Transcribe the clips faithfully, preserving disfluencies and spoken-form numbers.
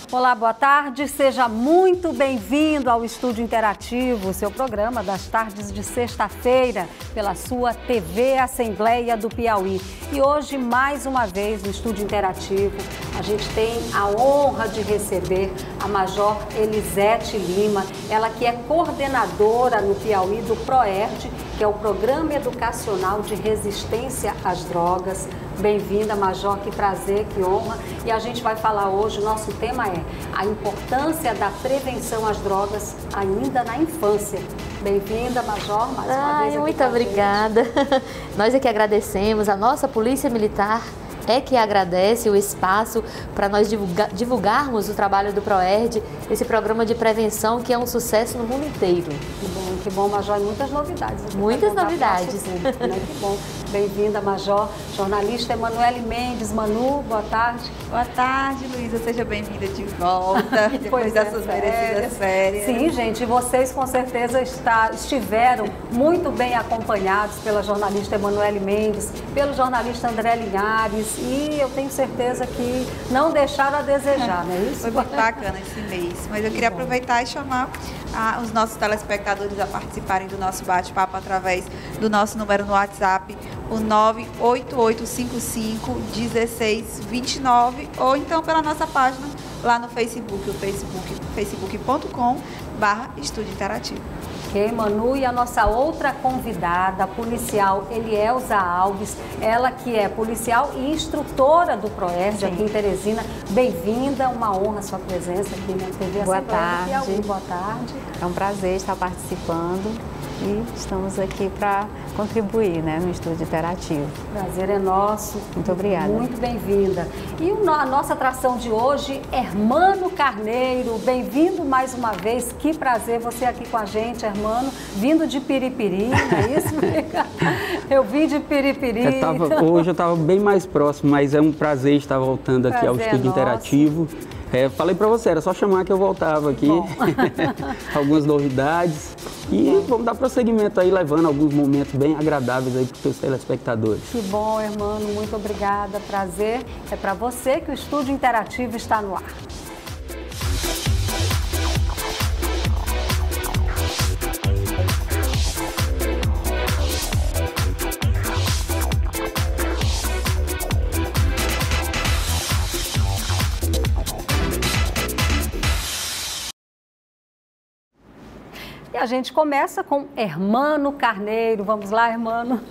Olá, boa tarde. Seja muito bem-vindo ao Estúdio Interativo, seu programa das tardes de sexta-feira, pela sua T V Assembleia do Piauí. E hoje, mais uma vez, no Estúdio Interativo, a gente tem a honra de receber a Major Elisete Lima, ela que é coordenadora no Piauí do PROERD, que é o Programa Educacional de Resistência às Drogas. Bem-vinda, Major, que prazer, que honra. E a gente vai falar hoje, o nosso tema é a importância da prevenção às drogas ainda na infância. Bem-vinda, Major, mais uma Ai, vez aqui muito obrigada. Nós é que agradecemos, a nossa Polícia Militar é que agradece o espaço para nós divulgar, divulgarmos o trabalho do PROERD, esse programa de prevenção que é um sucesso no mundo inteiro. Que bom, que bom, Major, e muitas novidades. Aqui muitas novidades. Público, né? Que bom. Bem-vinda, Major. Jornalista Emanuele Mendes. Manu, boa tarde. Boa tarde, Luísa. Seja bem-vinda de volta, depois é, dessas merecidas férias. Sim, gente, vocês com certeza está, estiveram muito bem acompanhados pela jornalista Emanuele Mendes, pelo jornalista André Linhares, e eu tenho certeza que não deixaram a desejar, não é isso? Foi muito bacana esse mês, mas eu queria aproveitar e chamar ah, os nossos telespectadores a participarem do nosso bate-papo através do nosso número no WhatsApp, o nove oito oito cinco cinco um seis dois nove, ou então pela nossa página lá no Facebook, o facebook, facebook ponto com barra Estúdio Interativo. Ok, Manu, e a nossa outra convidada, a policial Elielza Alves, ela que é policial e instrutora do PROERD aqui em Teresina. Bem-vinda, uma honra a sua presença aqui na T V Boa tarde. Piauí. Boa tarde. É um prazer estar participando e estamos aqui para contribuir, né, no Estúdio Interativo. Prazer é nosso. Muito obrigada. Muito bem-vinda. E a nossa atração de hoje, Hermano Carneiro. Bem-vindo mais uma vez. Que prazer você aqui com a gente, Hermano. Vindo de Piripiri, não é isso? Eu vim de Piripiri. Eu tava, hoje eu estava bem mais próximo, mas é um prazer estar voltando aqui prazer ao Estúdio é Interativo. É, falei para você, era só chamar que eu voltava aqui. Algumas novidades. E vamos dar prosseguimento aí, levando alguns momentos bem agradáveis aí para os seus telespectadores. Que bom, Hermano. Muito obrigada. Prazer. É para você que o Estúdio Interativo está no ar. E a gente começa com Hermano Carneiro. Vamos lá, Hermano.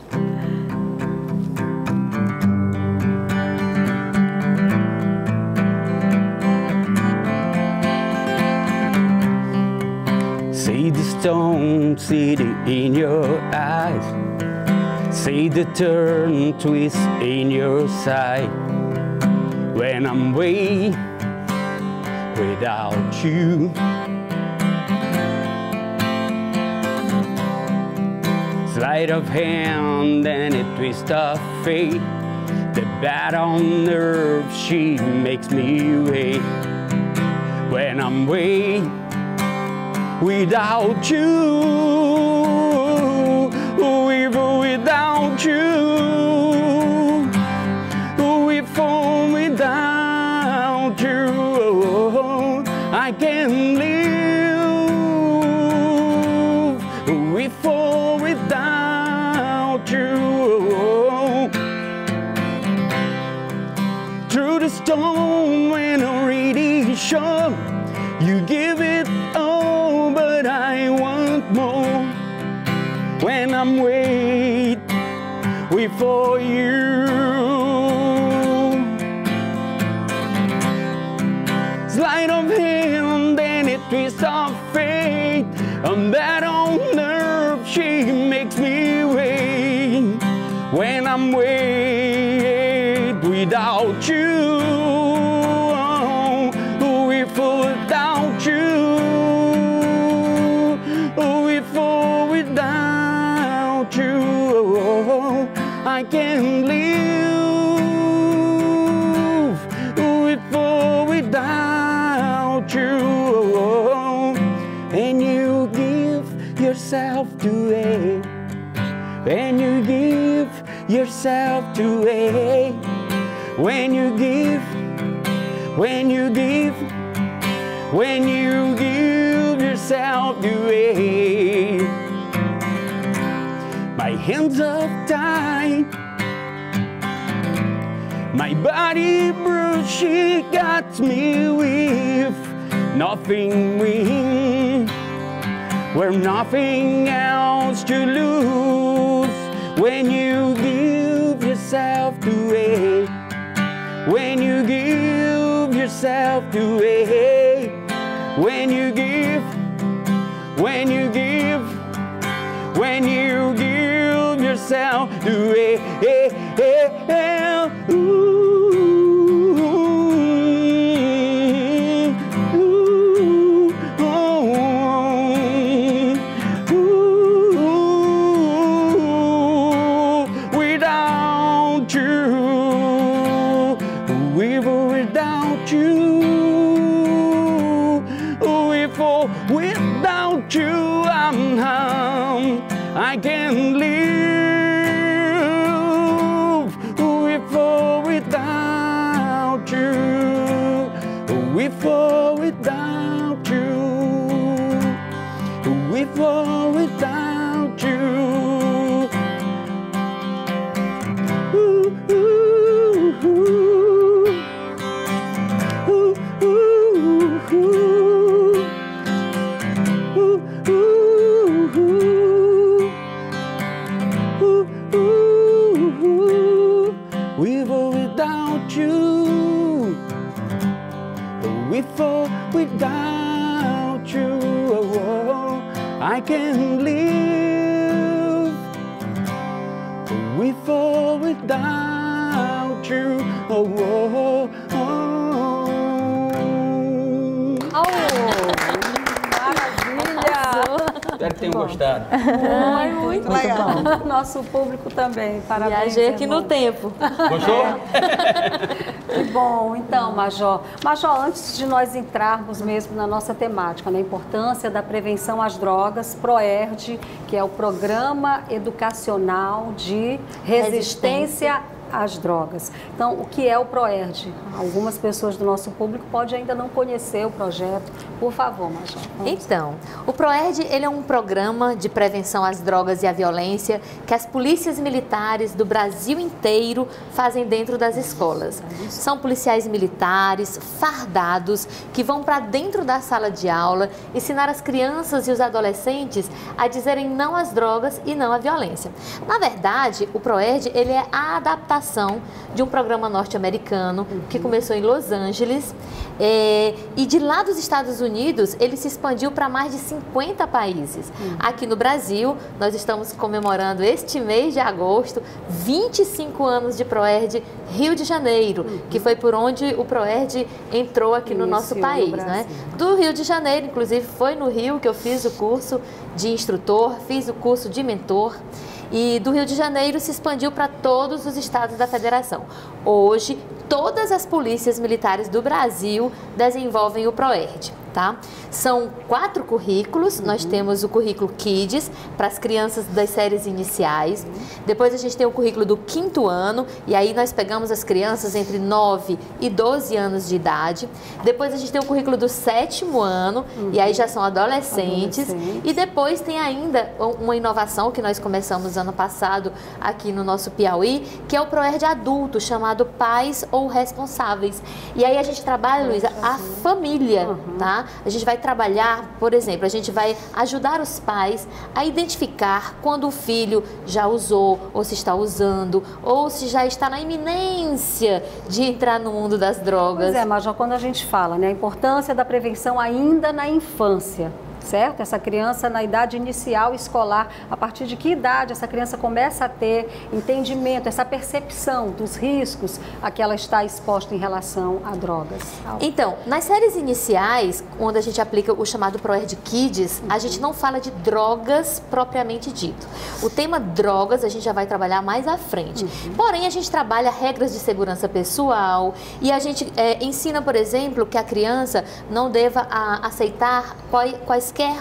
See the stone city in your eyes. See the turn twist in your side. When I'm way without you. Sleight of hand and a twist of fate. The bad on nerve, she makes me wait. When I'm way without you, even without you, even without you, I can't live. Before without you, through the storm when I'm really sure you give it all, but I want more. When I'm wait, wait for you. Sleight of hand and a twist of fate. I'm bad on nerve, she makes me wait. When I'm wait without you, if without you, if without you, I can't live. If without you, and you give yourself to it, and you give yourself to it, when you give, when you give, when you give yourself away. My hands are tied, my body bruised, she got me with nothing win, where nothing else to lose. When you give yourself away, when you give yourself away, when you give, when you give, when you give yourself away, hey, hey, hey, ooh, ooh, oh, ooh, without you, we were without you, we fall without you, I'm home. I can't live with or without you, with or without you, with or without you. Ooh, ooh, ooh, ooh, ooh, ooh, ooh, ooh. With or without you, with or without you, oh, I can live. With or without you, oh, oh, oh. Oh, maravilha! Espero que tenham gostado. Muito, Muito legal. bom. Nosso público também. Parabéns. Viajei aqui irmão. no tempo. Gostou? Que bom. Então, Major. Major, antes de nós entrarmos mesmo na nossa temática, na importância da prevenção às drogas, PROERD, que é o Programa Educacional de Resistência às Drogas. Então, o que é o PROERD? Algumas pessoas do nosso público podem ainda não conhecer o projeto. Por favor, Major. Então, o PROERD, ele é um programa de prevenção às drogas e à violência que as polícias militares do Brasil inteiro fazem dentro das escolas. São policiais militares fardados que vão para dentro da sala de aula ensinar as crianças e os adolescentes a dizerem não às drogas e não à violência. Na verdade, o PROERD, ele é a adaptação de um programa norte-americano que começou em Los Angeles é, e de lá dos Estados Unidos ele se expandiu para mais de cinquenta países. Aqui no Brasil nós estamos comemorando este mês de agosto vinte e cinco anos de PROERD Rio de Janeiro, que foi por onde o PROERD entrou aqui no nosso país, né? Do Rio de Janeiro, inclusive foi no Rio que eu fiz o curso de instrutor, fiz o curso de mentor. E do Rio de Janeiro se expandiu para todos os estados da federação. Hoje, todas as polícias militares do Brasil desenvolvem o PROERD, tá? São quatro currículos. Uhum. Nós temos o currículo Kids, para as crianças das séries iniciais. Uhum. Depois a gente tem o currículo do quinto ano, e aí nós pegamos as crianças entre nove e doze anos de idade. Depois a gente tem o currículo do sétimo ano, uhum. e aí já são adolescentes. adolescentes. E depois tem ainda uma inovação que nós começamos ano passado aqui no nosso Piauí, que é o PROERD adulto, chamado Pais ou Responsáveis. E aí a gente trabalha, Luísa, a família, uhum. tá? A gente vai trabalhar, por exemplo, a gente vai ajudar os pais a identificar quando o filho já usou, ou se está usando, ou se já está na iminência de entrar no mundo das drogas. Pois é, Major, quando a gente fala, né, a importância da prevenção ainda na infância, certo? Essa criança na idade inicial escolar, a partir de que idade essa criança começa a ter entendimento, essa percepção dos riscos a que ela está exposta em relação a drogas? Então, nas séries iniciais, onde a gente aplica o chamado PROERD Kids, uhum. a gente não fala de drogas propriamente dito. O tema drogas a gente já vai trabalhar mais à frente. Uhum. Porém, a gente trabalha regras de segurança pessoal e a gente é, ensina, por exemplo, que a criança não deva a, aceitar quais, quaisquer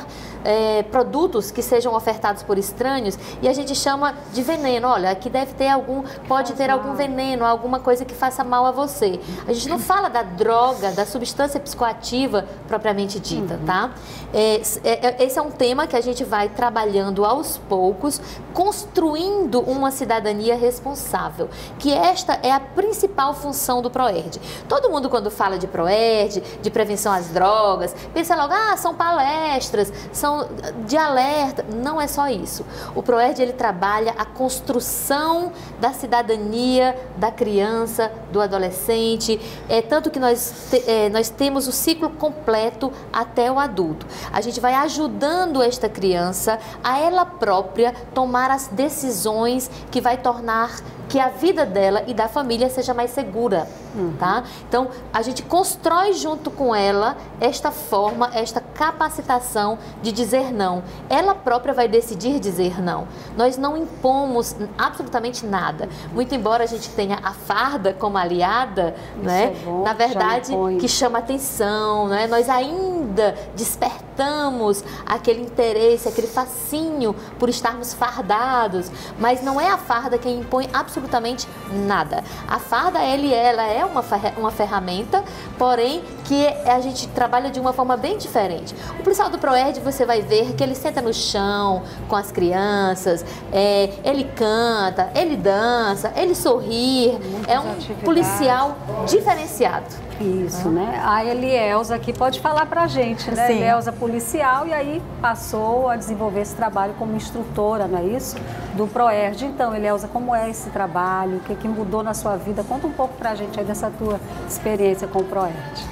é, produtos que sejam ofertados por estranhos e a gente chama de veneno. Olha, aqui deve ter algum, pode ter algum veneno, alguma coisa que faça mal a você. A gente não fala da droga, da substância psicoativa propriamente dita, uhum. tá? É, é, esse é um tema que a gente vai trabalhando aos poucos, construindo uma cidadania responsável, que esta é a principal função do PROERD. Todo mundo, quando fala de PROERD, de prevenção às drogas, pensa logo, ah, são palestras, são de alerta. Não é só isso. O PROERD, ele trabalha a construção da cidadania da criança, do adolescente, é tanto que nós, te, é, nós temos o ciclo completo até o adulto. A gente vai ajudando esta criança a ela própria tomar as decisões que vai tornar que a vida dela e da família seja mais segura, uhum. tá? Então, a gente constrói junto com ela esta forma, esta capacitação de dizer não. Ela própria vai decidir dizer não. Nós não impomos absolutamente nada. Muito embora a gente tenha a farda como aliada, né? É bom, na verdade, que chama atenção, né? Nós ainda despertamos aquele interesse, aquele fascínio por estarmos fardados, mas não é a farda quem impõe absolutamente absolutamente nada. A farda, ele, ela é uma, uma ferramenta, porém que a gente trabalha de uma forma bem diferente. O policial do PROERD, você vai ver que ele senta no chão com as crianças, é, ele canta, ele dança, ele sorri, muitas é um atividades. Policial diferenciado. Isso, ah. né? A Elielza aqui pode falar pra gente, né? Sim. Elielza policial e aí passou a desenvolver esse trabalho como instrutora, não é isso? Do PROERD. Então, Elielza, como é esse trabalho? O que, que mudou na sua vida? Conta um pouco pra gente aí dessa tua experiência com o PROERD.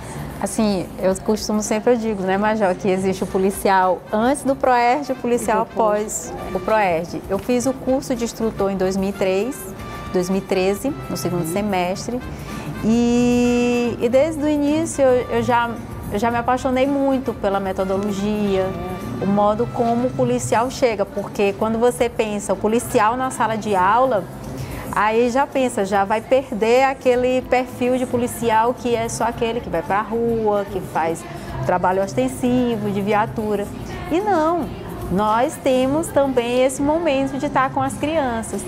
Assim, eu costumo sempre, eu digo, né, Major, que existe o policial antes do PROERD e o policial após o PROERD. Eu fiz o curso de instrutor em dois mil e três, dois mil e treze, no segundo uhum. semestre. E, e desde o início eu, eu, já, eu já me apaixonei muito pela metodologia, o modo como o policial chega, porque quando você pensa o policial na sala de aula, aí já pensa, já vai perder aquele perfil de policial que é só aquele que vai para a rua, que faz trabalho ostensivo, de viatura. E não, nós temos também esse momento de estar com as crianças.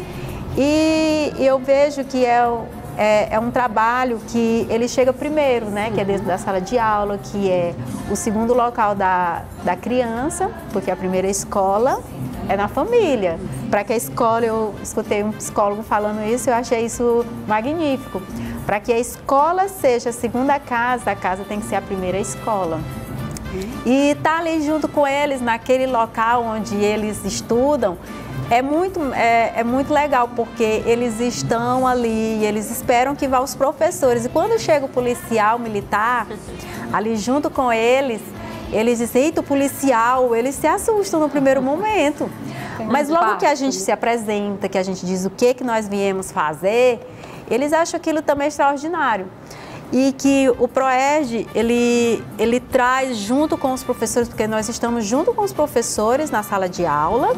E eu vejo que é É, é um trabalho que ele chega primeiro, né? Que é dentro da sala de aula, que é o segundo local da, da criança, porque a primeira escola é na família. Para que a escola, eu escutei um psicólogo falando isso, eu achei isso magnífico. Para que a escola seja a segunda casa, a casa tem que ser a primeira escola. E estar ali junto com eles, naquele local onde eles estudam, É muito, é, é muito legal, porque eles estão ali, eles esperam que vá os professores. E quando chega o policial militar, ali junto com eles, eles dizem, eita, o policial, eles se assustam no primeiro momento. Mas logo que a gente se apresenta, que a gente diz o que, que nós viemos fazer, eles acham aquilo também extraordinário. E que o PROERD, ele, ele traz junto com os professores, porque nós estamos junto com os professores na sala de aula,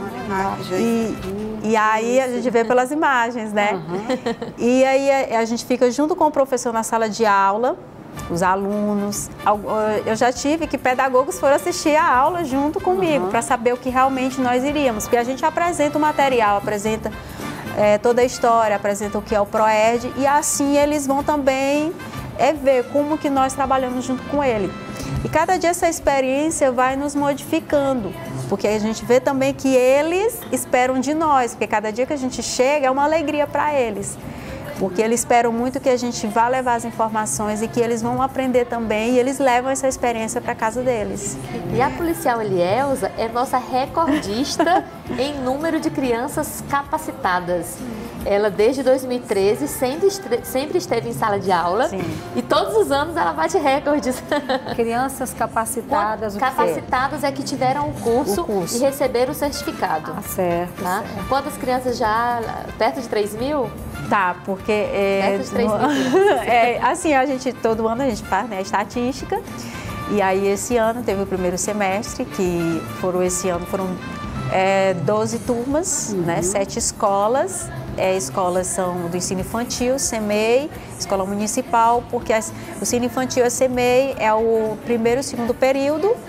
e, e aí a gente vê pelas imagens, né? Uhum. E aí a, a gente fica junto com o professor na sala de aula, os alunos. Eu já tive que pedagogos foram assistir a aula junto comigo, uhum. para saber o que realmente nós iríamos, porque a gente apresenta o material, apresenta é, toda a história, apresenta o que é o PROERD, e assim eles vão também é ver como que nós trabalhamos junto com ele. E cada dia essa experiência vai nos modificando, porque a gente vê também que eles esperam de nós, porque cada dia que a gente chega é uma alegria para eles. Porque eles esperam muito que a gente vá levar as informações e que eles vão aprender também, e eles levam essa experiência para casa deles. E a policial Elielza é nossa recordista em número de crianças capacitadas. Ela, desde dois mil e treze, sempre, sempre esteve em sala de aula. Sim. E todos os anos ela bate recordes. Crianças capacitadas, o que Capacitadas é que tiveram o curso, o curso. E receberam o certificado. Ah, certo, tá? certo. Quantas crianças já? Perto de três mil? Tá, porque é, perto de três mil. é, assim, a gente, todo ano a gente faz, né, a estatística. E aí esse ano teve o primeiro semestre, que foram esse ano foram é, doze turmas, uhum. né, sete escolas. É, escolas são do ensino infantil, SEMEI, escola municipal, porque as, o ensino infantil, a SEMEI, é o primeiro e segundo período,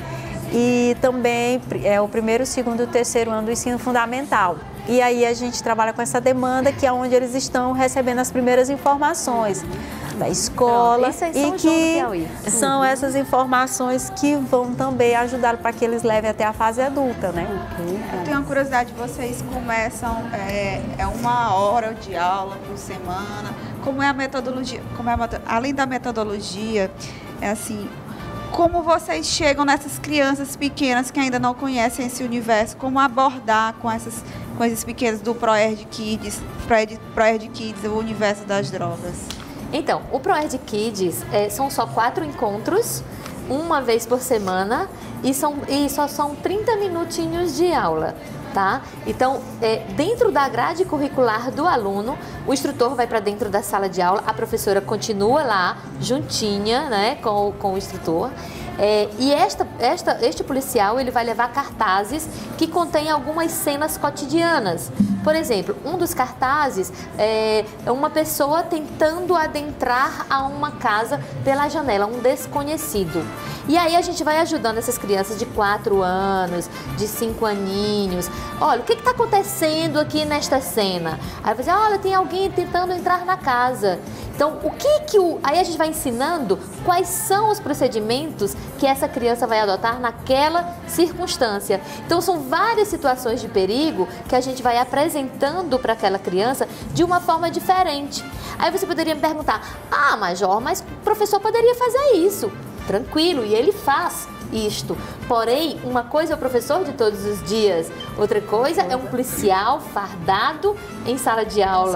e também é o primeiro, segundo e terceiro ano do ensino fundamental. E aí a gente trabalha com essa demanda, que é onde eles estão recebendo as primeiras informações da escola. Pronto, isso e que são essas informações que vão também ajudar para que eles levem até a fase adulta, né? Eu tenho uma curiosidade, vocês começam, é, é uma hora de aula por semana, como é a metodologia? Como é a, além da metodologia, é assim, como vocês chegam nessas crianças pequenas que ainda não conhecem esse universo, como abordar com essas com esses pequenos do ProErd Kids, ProErd, ProErd Kids, o universo das drogas? Então, o ProErd Kids é, são só quatro encontros, uma vez por semana, e, são, e só são trinta minutinhos de aula, tá? Então, é, dentro da grade curricular do aluno, o instrutor vai para dentro da sala de aula, a professora continua lá, juntinha, né, com, com o instrutor. É, e esta, esta, este policial, ele vai levar cartazes que contêm algumas cenas cotidianas. Por exemplo, um dos cartazes é uma pessoa tentando adentrar a uma casa pela janela, um desconhecido. E aí a gente vai ajudando essas crianças de quatro anos, de cinco aninhos. Olha, o que está acontecendo aqui nesta cena? Aí vai dizer, olha, tem alguém tentando entrar na casa. Então, o que que o... Aí a gente vai ensinando quais são os procedimentos que essa criança vai adotar naquela circunstância. Então, são várias situações de perigo que a gente vai apresentando para aquela criança de uma forma diferente. Aí você poderia me perguntar, ah, Major, mas o professor poderia fazer isso. Tranquilo, e ele faz isto. Porém, uma coisa é o professor de todos os dias, outra coisa é um policial fardado em sala de aula,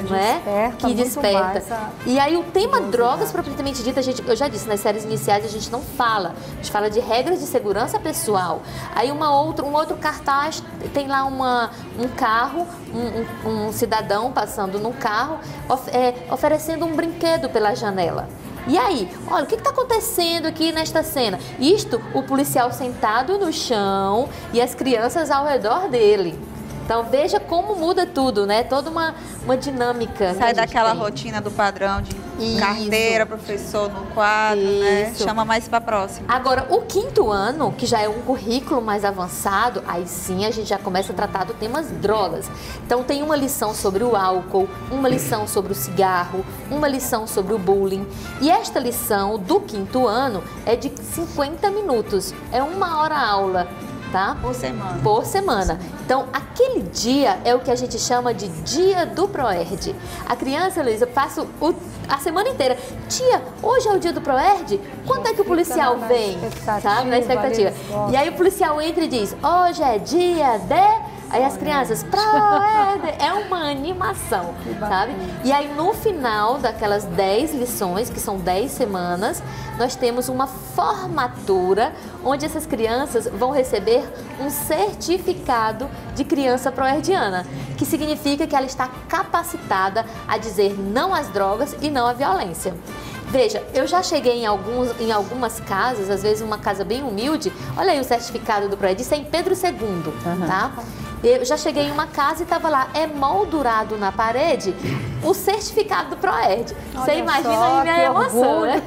né? Que desperta. E aí o tema drogas, propriamente dito, a gente, eu já disse, nas séries iniciais a gente não fala. A gente fala de regras de segurança pessoal. Aí uma outra, um outro cartaz tem lá uma, um carro, um, um, um cidadão passando num carro, of, é, oferecendo um brinquedo pela janela. E aí, olha, o que está acontecendo aqui nesta cena? Isto, o policial sentado no chão e as crianças ao redor dele. Então, veja como muda tudo, né? Toda uma, uma dinâmica. Sai daquela tem. rotina do padrão de Isso. carteira, professor no quadro, Isso. né? Chama mais para a próxima. Agora, o quinto ano, que já é um currículo mais avançado, aí sim a gente já começa a tratar do tema drogas. Então, tem uma lição sobre o álcool, uma lição sobre o cigarro, uma lição sobre o bullying. E esta lição do quinto ano é de cinquenta minutos. É uma hora aula. Tá? Por semana. Por semana. Então, aquele dia é o que a gente chama de dia do ProErd. A criança, Luísa, passa o, a semana inteira. Tia, hoje é o dia do ProErd? Quando é que o policial vem? Sabe? Na expectativa. E aí o policial entra e diz, hoje é dia de... Aí as crianças, ProErd, é uma animação, sabe? E aí no final daquelas dez lições, que são dez semanas, nós temos uma formatura onde essas crianças vão receber um certificado de criança proerdiana, que significa que ela está capacitada a dizer não às drogas e não à violência. Veja, eu já cheguei em, alguns, em algumas casas, às vezes uma casa bem humilde, olha aí o certificado do ProErd, isso é em Pedro segundo, uhum. tá? Eu já cheguei em uma casa e estava lá, é moldurado na parede o certificado do ProErd. Você imagina a minha emoção, né?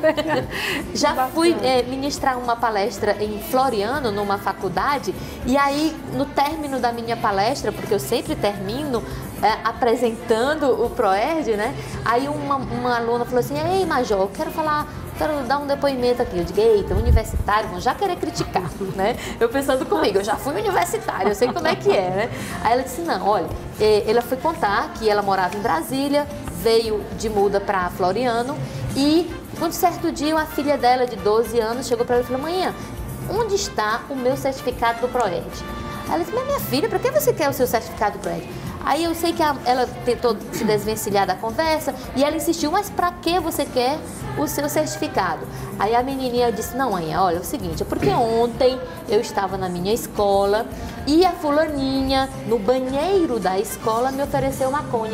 Já fui é, ministrar uma palestra em Floriano, numa faculdade, e aí no término da minha palestra, porque eu sempre termino é, apresentando o ProErd, né? Aí uma, uma aluna falou assim, ei, Major, eu quero falar... quero dar um depoimento aqui. Eu digo, eita, universitário, vão já querer criticar, né? Eu pensando comigo, eu já fui universitária, eu sei como é que é, né? Aí ela disse, não, olha, ela foi contar que ela morava em Brasília, veio de muda para Floriano e, um certo dia, uma filha dela de doze anos chegou para ela e falou, mãe, onde está o meu certificado do ProErd? Aí ela disse, mas minha filha, para que você quer o seu certificado do ProErd? Aí eu sei que a, ela tentou se desvencilhar da conversa e ela insistiu, mas para que você quer o seu certificado? Aí a menininha disse, não, mãe, olha, é o seguinte, é porque ontem eu estava na minha escola e a fulaninha, no banheiro da escola, me ofereceu maconha.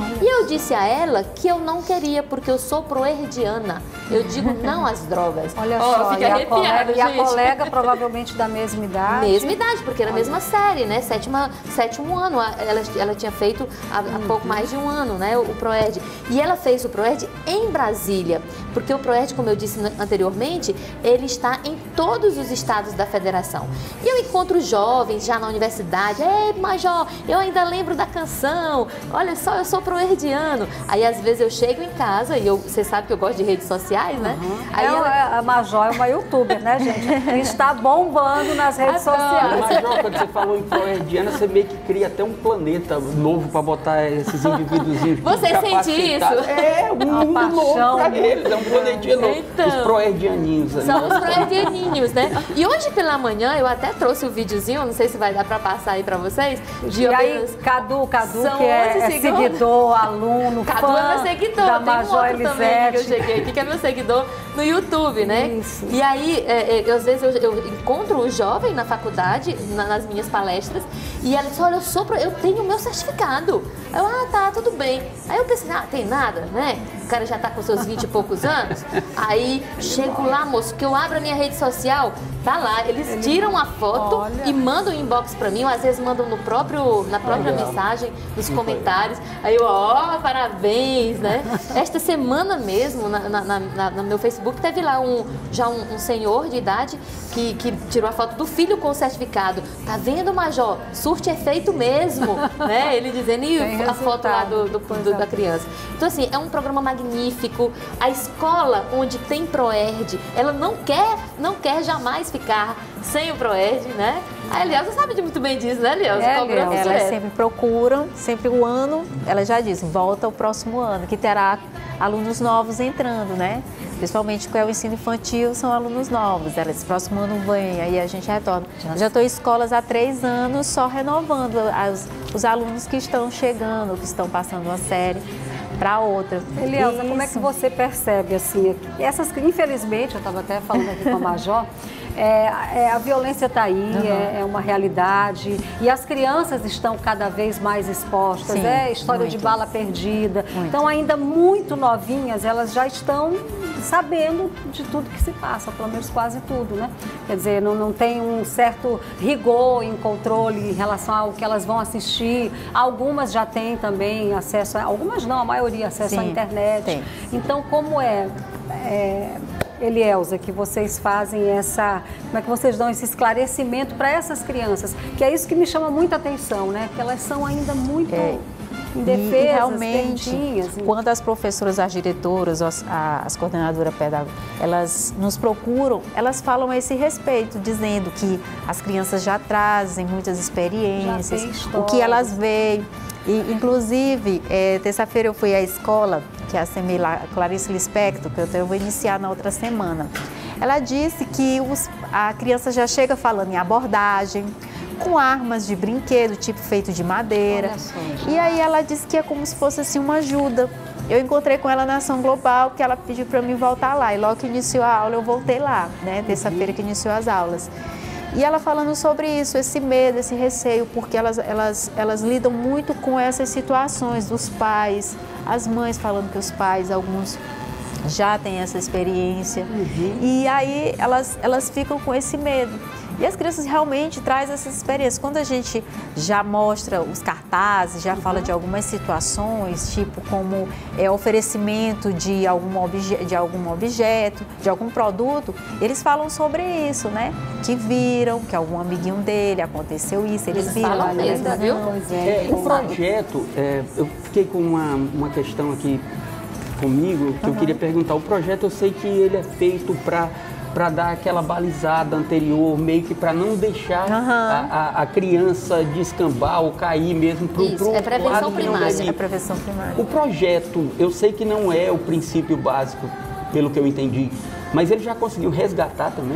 E eu disse a ela que eu não queria, porque eu sou proerdiana. Eu digo não às drogas. Olha oh, só, fica e, a arrepiado, colega, e a gente. colega provavelmente da mesma idade. Mesma idade, porque era a mesma série, né? Sétima, sétimo ano. Ela, ela tinha feito há, há pouco mais de um ano, né? O, o ProErd. E ela fez o ProErd em Brasília, porque o ProErd, como eu disse anteriormente, ele está em todos os estados da federação. E eu encontro jovens já na universidade. Ei, Major, eu ainda lembro da canção. Olha só, eu sou proerdiano. Aí, às vezes, eu chego em casa e eu, você sabe que eu gosto de redes sociais, né? Uhum. Aí é, ela... A Major é uma youtuber, né, gente? Está bombando nas redes Adoro. sociais. Major, quando você falou em proerdiana, você meio que cria até um planeta novo para botar esses indivíduos. Você sente isso? É, um mundo novo para eles, é um planetinha novo. Então, os proerdianinhos. Ali. São os proerdianinhos, né? E hoje pela manhã eu até trouxe o um videozinho, não sei se vai dar para passar aí para vocês. De e aí, Cadu, Cadu, São que é, é seguidor, aluno, Cadu fã é meu seguidor, da tem Major um outro Elisete. também que eu cheguei aqui, que é meu seguidor no YouTube, né? Isso. E aí, é, é, eu, às vezes, eu, eu encontro o jovem na faculdade, na, nas minhas palestras, e ela diz, olha, eu, sou, pro- eu tenho o meu certificado. Aí eu, ah, tá, tudo bem. Aí eu pensei, ah, tem nada, né? O cara já tá com seus vinte e poucos anos. Aí, chego lá, moço, que eu abro a minha rede social, tá lá, eles tiram a foto Olha. e mandam um inbox pra mim, ou às vezes mandam no próprio, na própria Legal. mensagem, nos comentários. Aí eu, ó, parabéns, né? Esta semana mesmo, na, na, na- no meu Facebook, teve lá um, já um, um senhor de idade que, que tirou a foto do filho com o certificado. Tá vendo, Major? Surte efeito mesmo, né? Ele dizendo, e Tem a foto lá do, do- resultado. do- da criança. Então, assim, é um programa magnífico. A escola onde tem ProErd, ela não quer, não quer jamais ficar sem o ProErd, né? A Elielza sabe de muito bem disso, né, Elielza? É, Cobramos Elielza. Elas direto. sempre procuram, sempre o ano, elas já dizem, volta o próximo ano, que terá alunos novos entrando, né? Principalmente porque é o ensino infantil, são alunos novos. Elas, próximo ano vem, aí a gente retorna. Eu já estou em escolas há três anos, só renovando as, os alunos que estão chegando, que estão passando uma série para outra. Elielza, como é que Isso. você percebe, assim, essas, infelizmente, eu estava até falando aqui com a Major, é, é, a violência está aí, Uhum. é, é uma realidade, e as crianças estão cada vez mais expostas, Sim, é história de muito. bala perdida, Muito. então ainda muito novinhas, elas já estão sabendo de tudo que se passa, pelo menos quase tudo, né? Quer dizer, não, não tem um certo rigor em controle em relação ao que elas vão assistir, algumas já têm também acesso, a, algumas não, a maioria acesso à Sim, internet. tem. Então, como é, é Elielza, que vocês fazem essa, como é que vocês dão esse esclarecimento para essas crianças? Que é isso que me chama muita atenção, né? Que elas são ainda muito É. indefesas, E, e realmente, perdinhas. quando as professoras, as diretoras, as, as coordenadoras pedagógicas, elas nos procuram, elas falam a esse respeito, dizendo que as crianças já trazem muitas experiências, Já tem o história. que elas veem. E, inclusive, é, terça-feira eu fui à escola, que é a Semei Clarice Lispector, que eu, eu vou iniciar na outra semana. Ela disse que os, a criança já chega falando em abordagem, com armas de brinquedo, tipo feito de madeira. Olha só, gente. E aí ela disse que é como se fosse assim uma ajuda. Eu encontrei com ela na Ação Global, que ela pediu para mim voltar lá. E logo que iniciou a aula, eu voltei lá, né? Terça-feira que iniciou as aulas. E ela falando sobre isso, esse medo, esse receio, porque elas, elas, elas lidam muito com essas situações dos pais, as mães falando que os pais, alguns já têm essa experiência. Uhum. E aí elas, elas ficam com esse medo. E as crianças realmente trazem essas experiências. Quando a gente já mostra os cartazes, já fala de algumas situações, tipo como é, oferecimento de algum, obje, de algum objeto, de algum produto, eles falam sobre isso, né? Que viram, que algum amiguinho dele aconteceu isso, eles, Eles viram. falam na mesmo, televisão. viu? Pois É, é, o projeto, é, eu fiquei com uma, uma questão aqui comigo que eu queria perguntar. O projeto, eu sei que ele é feito para para dar aquela balizada anterior, meio que para não deixar Uhum. a, a, a criança descambar ou cair mesmo para o Isso, é prevenção lado que não primária. deve ir. É prevenção primária. O projeto, eu sei que não é o princípio básico, pelo que eu entendi, mas ele já conseguiu resgatar também?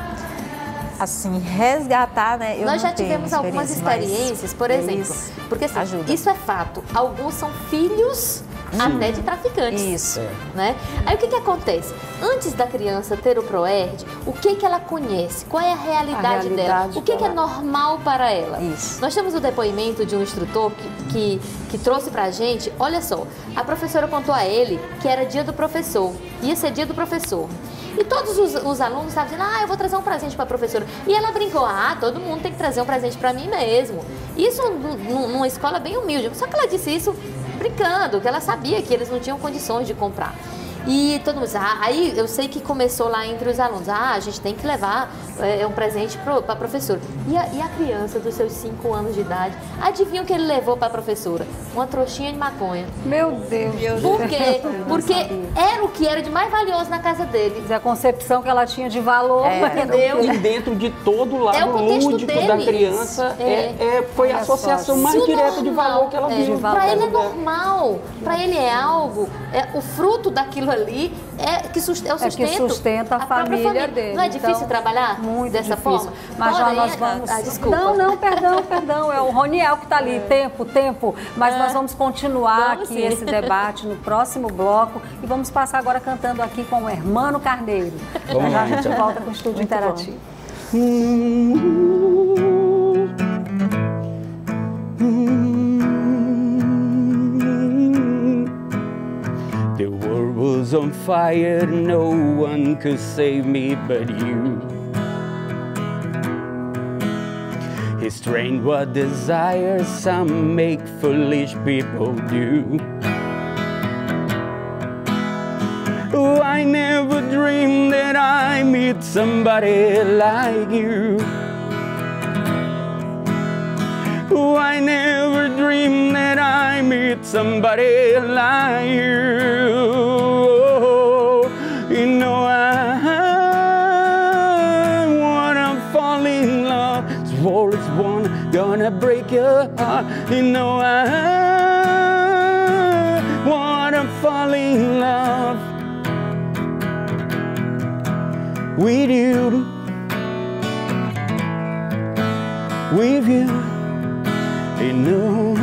Assim, resgatar, né? Eu Nós não já tenho tivemos algumas experiência, mas experiências, por exemplo, eles porque assim, ajudam. isso é fato, alguns são filhos até de traficantes. Isso. Né? Aí o que que acontece? Antes da criança ter o PROERD, o que que ela conhece? Qual é a realidade, A realidade dela? O que dela. que é normal para ela? Isso. Nós temos o depoimento de um instrutor que, que, que trouxe pra gente, olha só, a professora contou a ele que era dia do professor, ia ser dia do professor. E todos os, os alunos estavam dizendo, ah, eu vou trazer um presente para a professora. E ela brincou, ah, todo mundo tem que trazer um presente para mim mesmo. Isso numa escola bem humilde. Só que ela disse isso brincando, que ela sabia que eles não tinham condições de comprar. E todo mundo disse, ah, aí eu sei que começou lá entre os alunos, ah, a gente tem que levar é, um presente para a professora. E a, e a criança dos seus cinco anos de idade, adivinha o que ele levou para a professora? Uma trouxinha de maconha. Meu Deus. Por quê? Porque era o que era de mais valioso na casa dele. A concepção que ela tinha de valor, É. Entendeu? E dentro de todo o lado É o contexto lúdico deles. da criança, é. é- foi a Olha só, associação se mais o direta de normal, valor que ela é, viu. Para ele é É. normal, para ele é algo, é, o fruto daquilo ali é, que sus- é o É que sustento. sustenta a própria família dele. Não é difícil Então, trabalhar muito dessa difícil. forma? Mas já Porém, nós vamos... Ah, desculpa. Não, não, perdão, perdão. É o Roniel que está ali. Tempo, tempo. Mas nós vamos continuar Vamos aqui sim. esse debate no próximo bloco. E vamos passar agora cantando aqui com o Hermano Carneiro. Vamos já lá, a gente então. volta com o Estúdio Interativo. The world was on fire, no one could save me but you. His train what desire some make foolish people do. Oh, I never dreamed that I meet somebody like you. Oh, I never dreamed that I meet somebody like you. Oh, you know I wanna fall in love. This world is one gonna break your heart. You know I wanna fall in love with you, with you. You know,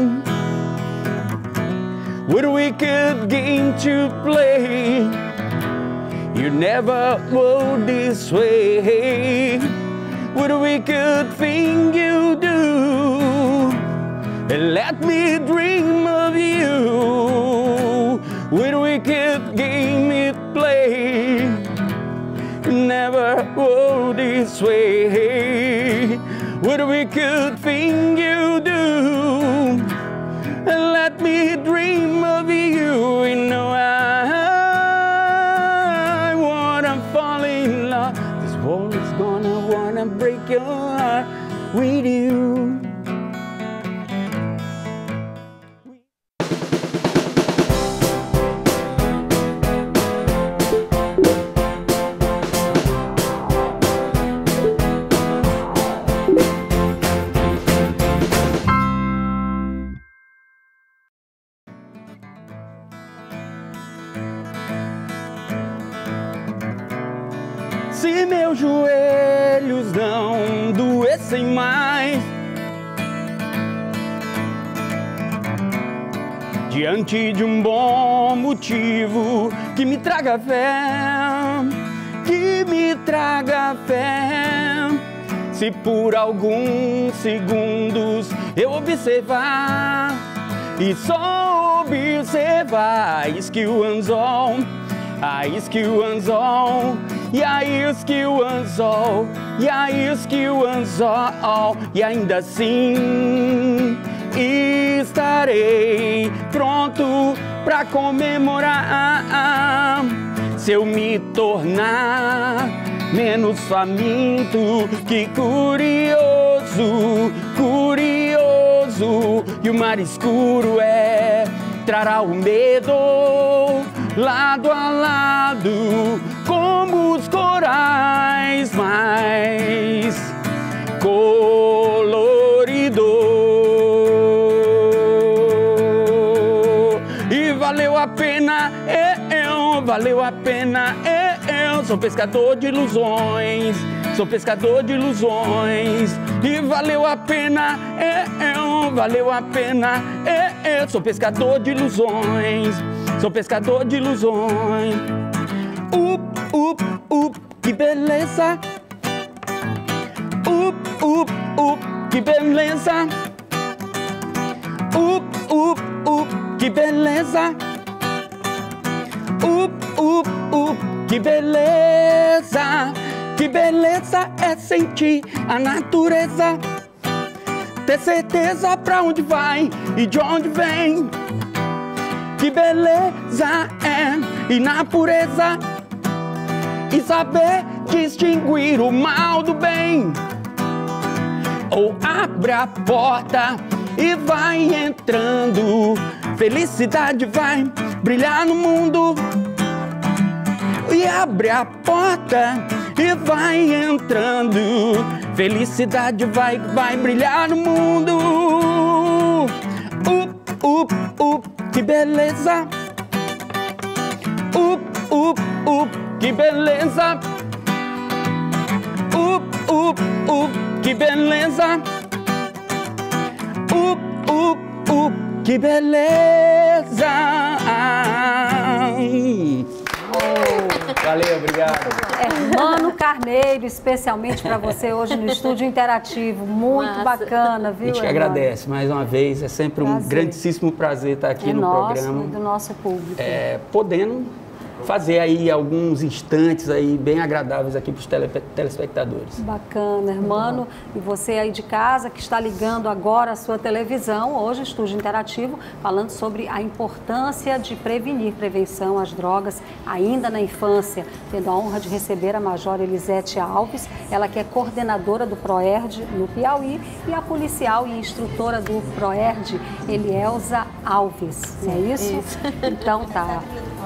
what a wicked game to play. You never were this way. What a wicked thing you do. And let me dream of you. What a wicked game it play. You never were this way. What a wicked thing you do. And let me dream of you. You know I wanna fall in love. This world is gonna wanna break your heart with you. Se meus joelhos não doessem mais diante de um bom motivo que me traga fé, que me traga fé. Se por alguns segundos eu observar e só observar, is que o anzol, a is que o anzol, e a is que o anzol, e a is que o anzol, e ainda assim estarei pronto pra comemorar. Se eu me tornar menos faminto que curioso, curioso, e o mar escuro é, trará o medo lado a lado, como os corais mais colorido. E valeu a pena, é, é, valeu a pena, é, é, sou pescador de ilusões, sou pescador de ilusões. E valeu a pena, é, é, valeu a pena, é, é, sou pescador de ilusões, sou pescador de ilusões. Up, up, up, que beleza. Up, up, up, que beleza. Up, up, up, que beleza. Up, up, up, que beleza. Que beleza é sentir a natureza, ter certeza pra onde vai e de onde vem. Que beleza é ir na pureza e saber distinguir o mal do bem. Ou abre a porta e vai entrando, felicidade vai brilhar no mundo. E abre a porta e vai entrando, felicidade vai, vai brilhar no mundo. Up, up, up, que beleza. Up, up, up, que beleza. Up, up, up, que beleza. Up, up, up, que beleza. Valeu, obrigado. Hermano Carneiro, especialmente para você hoje no Estúdio Interativo. Muito Massa. bacana, viu, A gente que Hermano? agradece mais uma vez. É sempre um Prazer. grandíssimo prazer estar aqui É no nosso programa. e do nosso público. É, podendo fazer aí alguns instantes aí bem agradáveis aqui para os tele, telespectadores. Bacana, Hermano. E você aí de casa que está ligando agora a sua televisão, hoje Estúdio Interativo, falando sobre a importância de prevenir, prevenção às drogas ainda na infância. Tendo a honra de receber a Major Elisete Alves, ela que é coordenadora do PROERD no Piauí, e a policial e instrutora do PROERD, Elielza Alves. Não é isso? Isso. Então tá.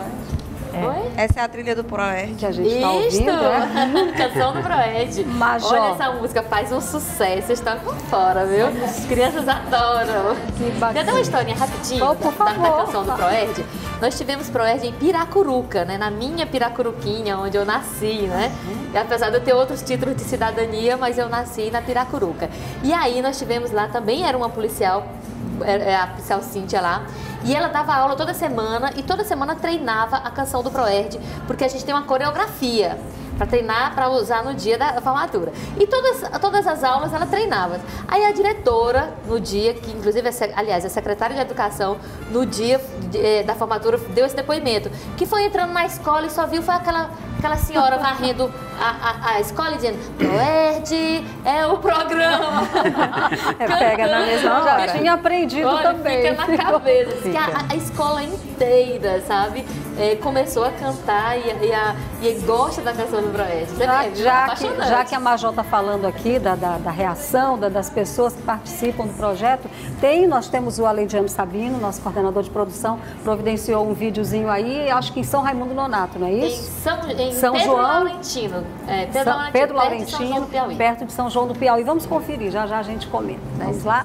Oi? Essa é a trilha do PROERD. Que a gente está Isto! ouvindo, né? Canção do Proed. Major. Olha, essa música faz um sucesso, vocês estão por fora, viu? As crianças adoram. Que bacana. Quer dar uma historinha rapidinho Oh, por da, da favor. canção do Proed? Nós tivemos Proed em Piracuruca, né? Na minha Piracuruquinha, onde eu nasci, né? E apesar de eu ter outros títulos de cidadania, mas eu nasci na Piracuruca. E aí nós tivemos lá, também era uma policial, é a policial Cíntia lá, e ela dava aula toda semana e toda semana treinava a canção do PROERD, porque a gente tem uma coreografia para treinar, para usar no dia da formatura. E todas, todas as aulas ela treinava. Aí a diretora, no dia, que inclusive, é, aliás, a secretária de Educação, no dia de, da formatura, deu esse depoimento, que foi entrando na escola e só viu, foi aquela, aquela senhora varrendo a, a, a escola e dizendo: PROERD é o programa. É, pega na mesma Já hora. tinha aprendido Olha, também. fica na cabeça. Diz que Fica. a, a escola inteira, sabe, é, começou a cantar e, e, a, e gosta da canção do PROERD. Já, É já, que, apaixonante. já que a Major está falando aqui da, da, da reação da, das pessoas que participam do projeto, tem, nós temos o Aleidiano Sabino, nosso coordenador de produção, providenciou um videozinho aí, acho que em São Raimundo Nonato, não é Em isso? São, em São Pedro João. Laurentino. É, Pedro São- Laurentino, Pedro perto de São João do Laurentino, Piauí. perto de São João do Piauí. Vamos conferir, já já a gente comenta. Vamos lá?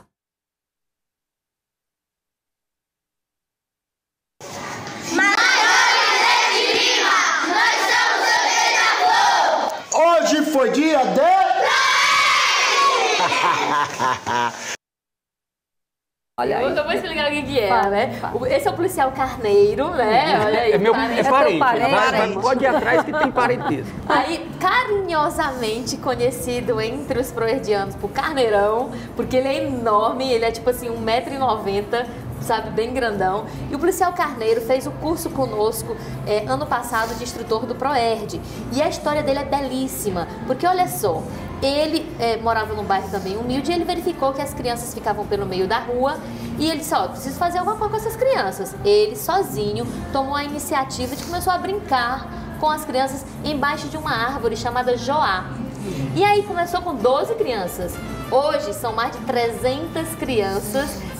Hoje foi dia de... Olha Eu aí. eu vou explicar o que, que é, Fala, né? fala. O- Esse é o policial Carneiro, né? Olha aí. É meu parente. é teu parente, parente. vai- vai- pode ir atrás que tem parentesco. Aí, carinhosamente conhecido entre os proerdianos por Carneirão, porque ele é enorme, ele é tipo assim, um metro e noventa, sabe, bem grandão. E o policial Carneiro fez o curso conosco é, ano passado de instrutor do PROERD. E a história dele é belíssima, porque olha só, ele é, morava num bairro também humilde e ele verificou que as crianças ficavam pelo meio da rua e ele disse: ó, preciso fazer alguma coisa com essas crianças. Ele, sozinho, tomou a iniciativa de começar a brincar com as crianças embaixo de uma árvore chamada Joá. E aí começou com doze crianças. Hoje são mais de trezentas crianças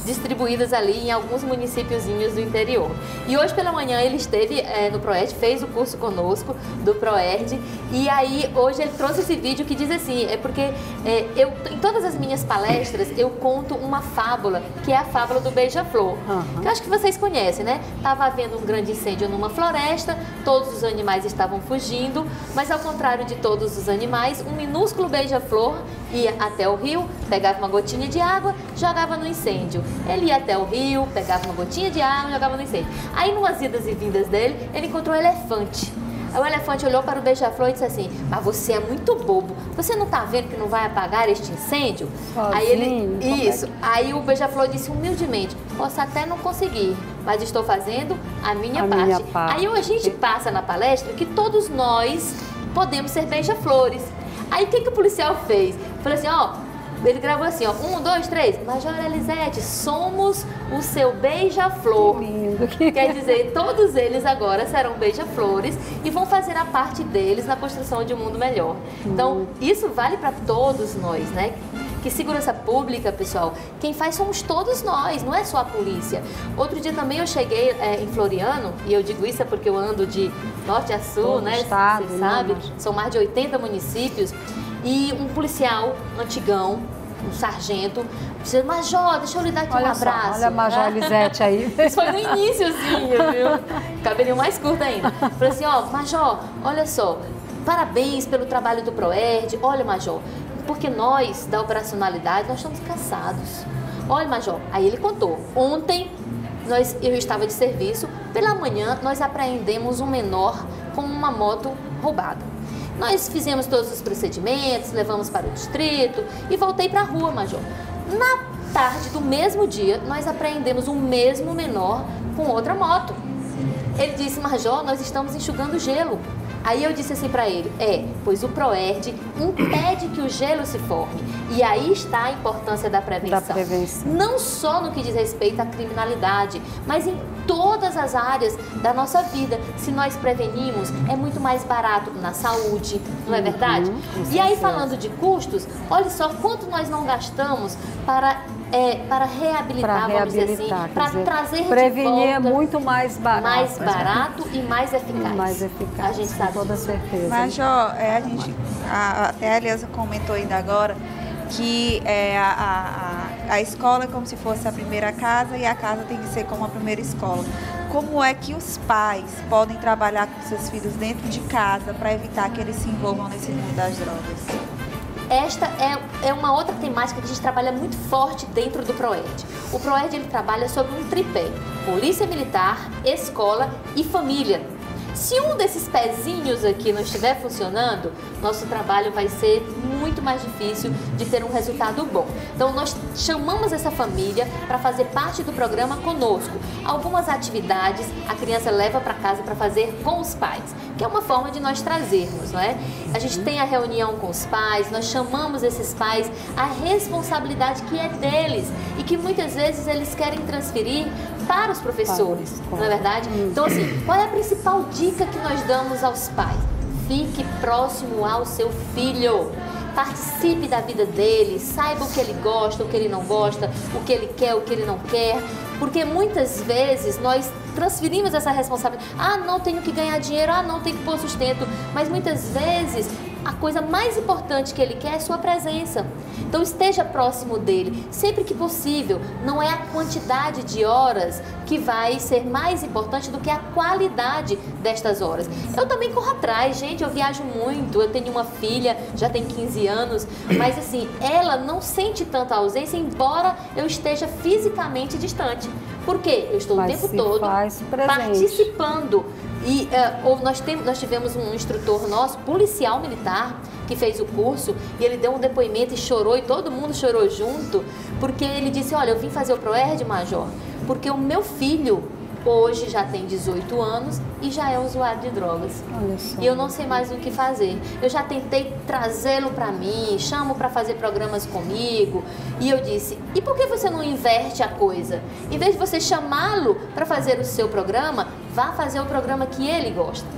distribuídas ali em alguns municípiozinhos do interior. E hoje pela manhã ele esteve é, no ProERD, fez o curso conosco do ProERD, e aí hoje ele trouxe esse vídeo que diz assim, é porque é, eu, em todas as minhas palestras eu conto uma fábula, que é a fábula do beija-flor, uhum. que eu acho que vocês conhecem, né? Estava havendo um grande incêndio numa floresta, todos os animais estavam fugindo, mas ao contrário de todos os animais, um minúsculo beija-flor ia até o rio, pegava uma gotinha de água, jogava no incêndio. Ele ia até o rio, pegava uma gotinha de água, jogava no incêndio. Aí, numas idas e vindas dele, ele encontrou um elefante. Aí o elefante olhou para o beija-flor e disse assim, mas você é muito bobo, você não está vendo que não vai apagar este incêndio? Sozinho, aí ele, isso, aí o beija-flor disse humildemente, posso até não conseguir, mas estou fazendo a minha, a parte. minha parte. Aí a gente passa na palestra que todos nós podemos ser beija-flores. Aí o que, que o policial fez? Falou assim, ó, ele gravou assim, ó, um, dois, três, Major Elisete, somos o seu beija-flor. Lindo. Quer dizer, todos eles agora serão beija-flores e vão fazer a parte deles na construção de um mundo melhor. Hum. Então, isso vale para todos nós, né? Que segurança pública, pessoal, quem faz somos todos nós, não é só a polícia. Outro dia também eu cheguei é, em Floriano, e eu digo isso é porque eu ando de norte a sul, Todo né? Estado, Você sabe, né? São mais de oitenta municípios. E um policial antigão, um sargento, disse, Major, deixa eu lhe dar aqui olha um abraço. Só, olha a Major Elisete aí. Isso foi no iníciozinho, viu? Cabelinho mais curto ainda. Falei assim, ó, Major, olha só, parabéns pelo trabalho do ProERD. Olha, Major, porque nós, da operacionalidade, nós estamos cansados. Olha, Major, aí ele contou, ontem nós, eu estava de serviço, pela manhã nós apreendemos um menor com uma moto roubada. Nós fizemos todos os procedimentos, levamos para o distrito e voltei para a rua, Major. Na tarde do mesmo dia, nós apreendemos o mesmo menor com outra moto. Ele disse, Major, nós estamos enxugando gelo. Aí eu disse assim para ele, é, pois o ProERD impede que o gelo se forme. E aí está a importância da prevenção. Da prevenção. Não só no que diz respeito à criminalidade, mas em todas as áreas da nossa vida. Se nós prevenimos, é muito mais barato na saúde, não é verdade? Uhum, e aí, falando de custos, olha só quanto nós não gastamos para... É, para reabilitar, para vamos dizer assim, para trazer prevenir de volta, é muito mais barato. Mais barato e mais eficaz. Mais eficaz, a gente sabe com toda certeza. Major, é, a gente, a, até a Eliasa comentou ainda agora que é, a, a, a escola é como se fosse a primeira casa e a casa tem que ser como a primeira escola. Como é que os pais podem trabalhar com seus filhos dentro de casa para evitar que eles se envolvam nesse mundo das drogas? Esta é, é uma outra temática que a gente trabalha muito forte dentro do ProERD. O ProERD ele trabalha sobre um tripé, polícia militar, escola e família. Se um desses pezinhos aqui não estiver funcionando, nosso trabalho vai ser muito mais difícil de ter um resultado bom. Então, nós chamamos essa família para fazer parte do programa conosco. Algumas atividades a criança leva para casa para fazer com os pais, que é uma forma de nós trazermos, não é? A gente tem a reunião com os pais, nós chamamos esses pais a responsabilidade que é deles e que muitas vezes eles querem transferir para os professores, não é verdade? Então, assim, qual é a principal dica que nós damos aos pais? Fique próximo ao seu filho. Participe da vida dele, saiba o que ele gosta, o que ele não gosta, o que ele quer, o que ele não quer. Porque muitas vezes nós transferimos essa responsabilidade. Ah, não, tenho que ganhar dinheiro, ah, não, tenho que pôr sustento. Mas muitas vezes a coisa mais importante que ele quer é sua presença. Então esteja próximo dele, sempre que possível. Não é a quantidade de horas que vai ser mais importante do que a qualidade destas horas. Eu também corro atrás, gente, eu viajo muito, eu tenho uma filha, já tem quinze anos, mas assim, ela não sente tanta ausência, embora eu esteja fisicamente distante. Por quê? Eu estou mas o tempo todo participando. E uh, nós, tem, nós tivemos um instrutor nosso, policial militar, que fez o curso, e ele deu um depoimento e chorou, e todo mundo chorou junto, porque ele disse, olha, eu vim fazer o ProERD, Major, porque o meu filho hoje já tem dezoito anos e já é usuário de drogas. E eu não sei mais o que fazer. Eu já tentei trazê-lo para mim, chamo para fazer programas comigo, e eu disse, e por que você não inverte a coisa? Em vez de você chamá-lo para fazer o seu programa, vá fazer o programa que ele gosta.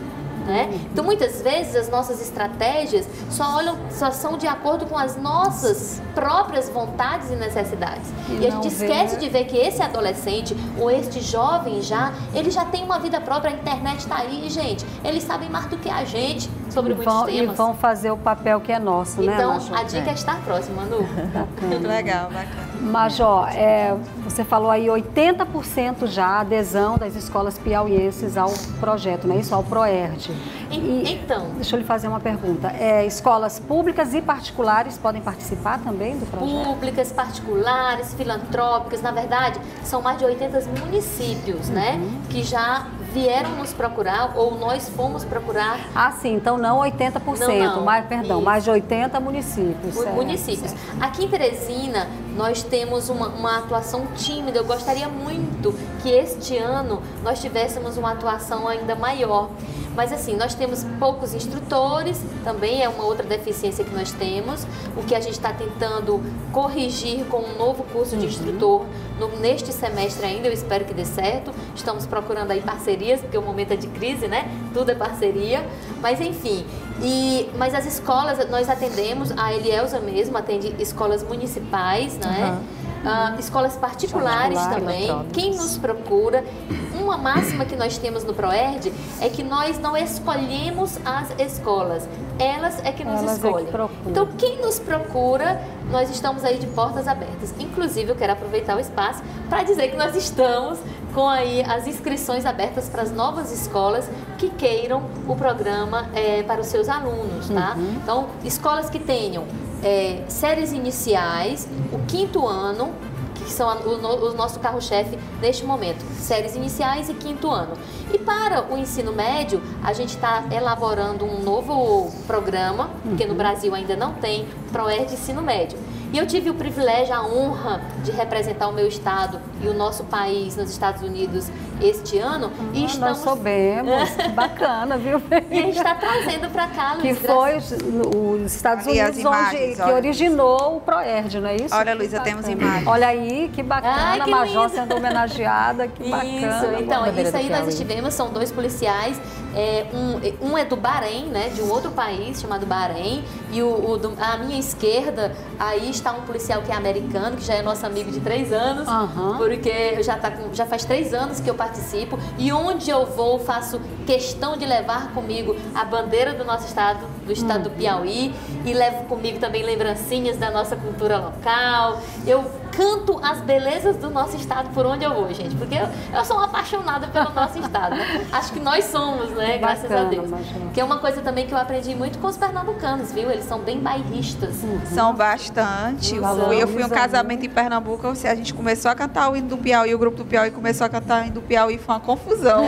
né? Então, muitas vezes, as nossas estratégias só, olham, só são de acordo com as nossas próprias vontades e necessidades. E, e a gente esquece vê... de ver que esse adolescente ou este jovem já, ele já tem uma vida própria, a internet está aí, gente. Eles sabem mais do que a gente sobre e muitos vão, temas. E vão fazer o papel que é nosso, então, né, Major? Então, a dica é estar próximo, Manu. Muito legal, bacana. Major, é, você falou aí oitenta por cento já a adesão das escolas piauienses ao projeto, não é isso? Ao ProERD. E, então... Deixa eu lhe fazer uma pergunta. É, escolas públicas e particulares podem participar também do projeto? Públicas, particulares, filantrópicas, na verdade, são mais de oitenta municípios, uhum. né? Que já vieram nos procurar ou nós fomos procurar. Ah, sim, então não oitenta por cento, não, não, mais, perdão, isso. mais de oitenta municípios. Certo, municípios. Certo. Aqui em Teresina, nós temos uma, uma atuação tímida. Eu gostaria muito que este ano nós tivéssemos uma atuação ainda maior. Mas assim, nós temos poucos instrutores, também é uma outra deficiência que nós temos. O que a gente está tentando corrigir com um novo curso de instrutor no, neste semestre ainda, eu espero que dê certo. Estamos procurando aí parcerias, porque o momento é de crise, né? Tudo é parceria. Mas enfim, e, mas as escolas, nós atendemos, a Elielza mesmo atende escolas municipais, né? Uhum. Uh, escolas particulares também, quem nos procura. Uma máxima que nós temos no ProERD é que nós não escolhemos as escolas, elas é que nos elas escolhem. É que então, quem nos procura, nós estamos aí de portas abertas. Inclusive, eu quero aproveitar o espaço para dizer que nós estamos com aí as inscrições abertas para as novas escolas que queiram o programa é, para os seus alunos, tá? Uhum. Então, escolas que tenham É, séries iniciais, o quinto ano, que são o, o nosso carro-chefe neste momento, séries iniciais e quinto ano. E para o ensino médio, a gente está elaborando um novo programa, porque no Brasil ainda não tem ProERD Ensino Médio. E eu tive o privilégio, a honra de representar o meu estado e o nosso país nos Estados Unidos este ano. Ah, e estamos... Nós soubemos, que bacana, viu? E a gente está trazendo para cá, Luiz. Que foi os, os Estados Ali Unidos imagens, onde, olha. que originou o ProERD, não é isso? Olha, Luísa, temos imagens. Olha aí, que bacana, Ai, que a Major lindo. Sendo homenageada, que isso, bacana. Então, isso aí nós estivemos, são dois policiais, é, um, um é do Bahrein, né, de um outro país chamado Bahrein, e o, o do, a minha esquerda, aí está um policial que é americano, que já é nosso amigo de três anos, uhum. porque já, tá com, já faz três anos que eu participo, e onde eu vou faço questão de levar comigo a bandeira do nosso estado, do estado uhum. do Piauí, e levo comigo também lembrancinhas da nossa cultura local. Eu canto as belezas do nosso estado por onde eu vou, gente, porque eu, eu sou uma apaixonada pelo nosso estado, né? Acho que nós somos, né? Graças Bacana, a Deus. Major. Que é uma coisa também que eu aprendi muito com os pernambucanos, viu? Eles são bem bairristas. Uhum. São bastante. Eu fui, eu fui em um casamento em Pernambuco, a gente começou a cantar o hino do Piauí, o grupo do Piauí começou a cantar o hino do Piauí, foi uma confusão.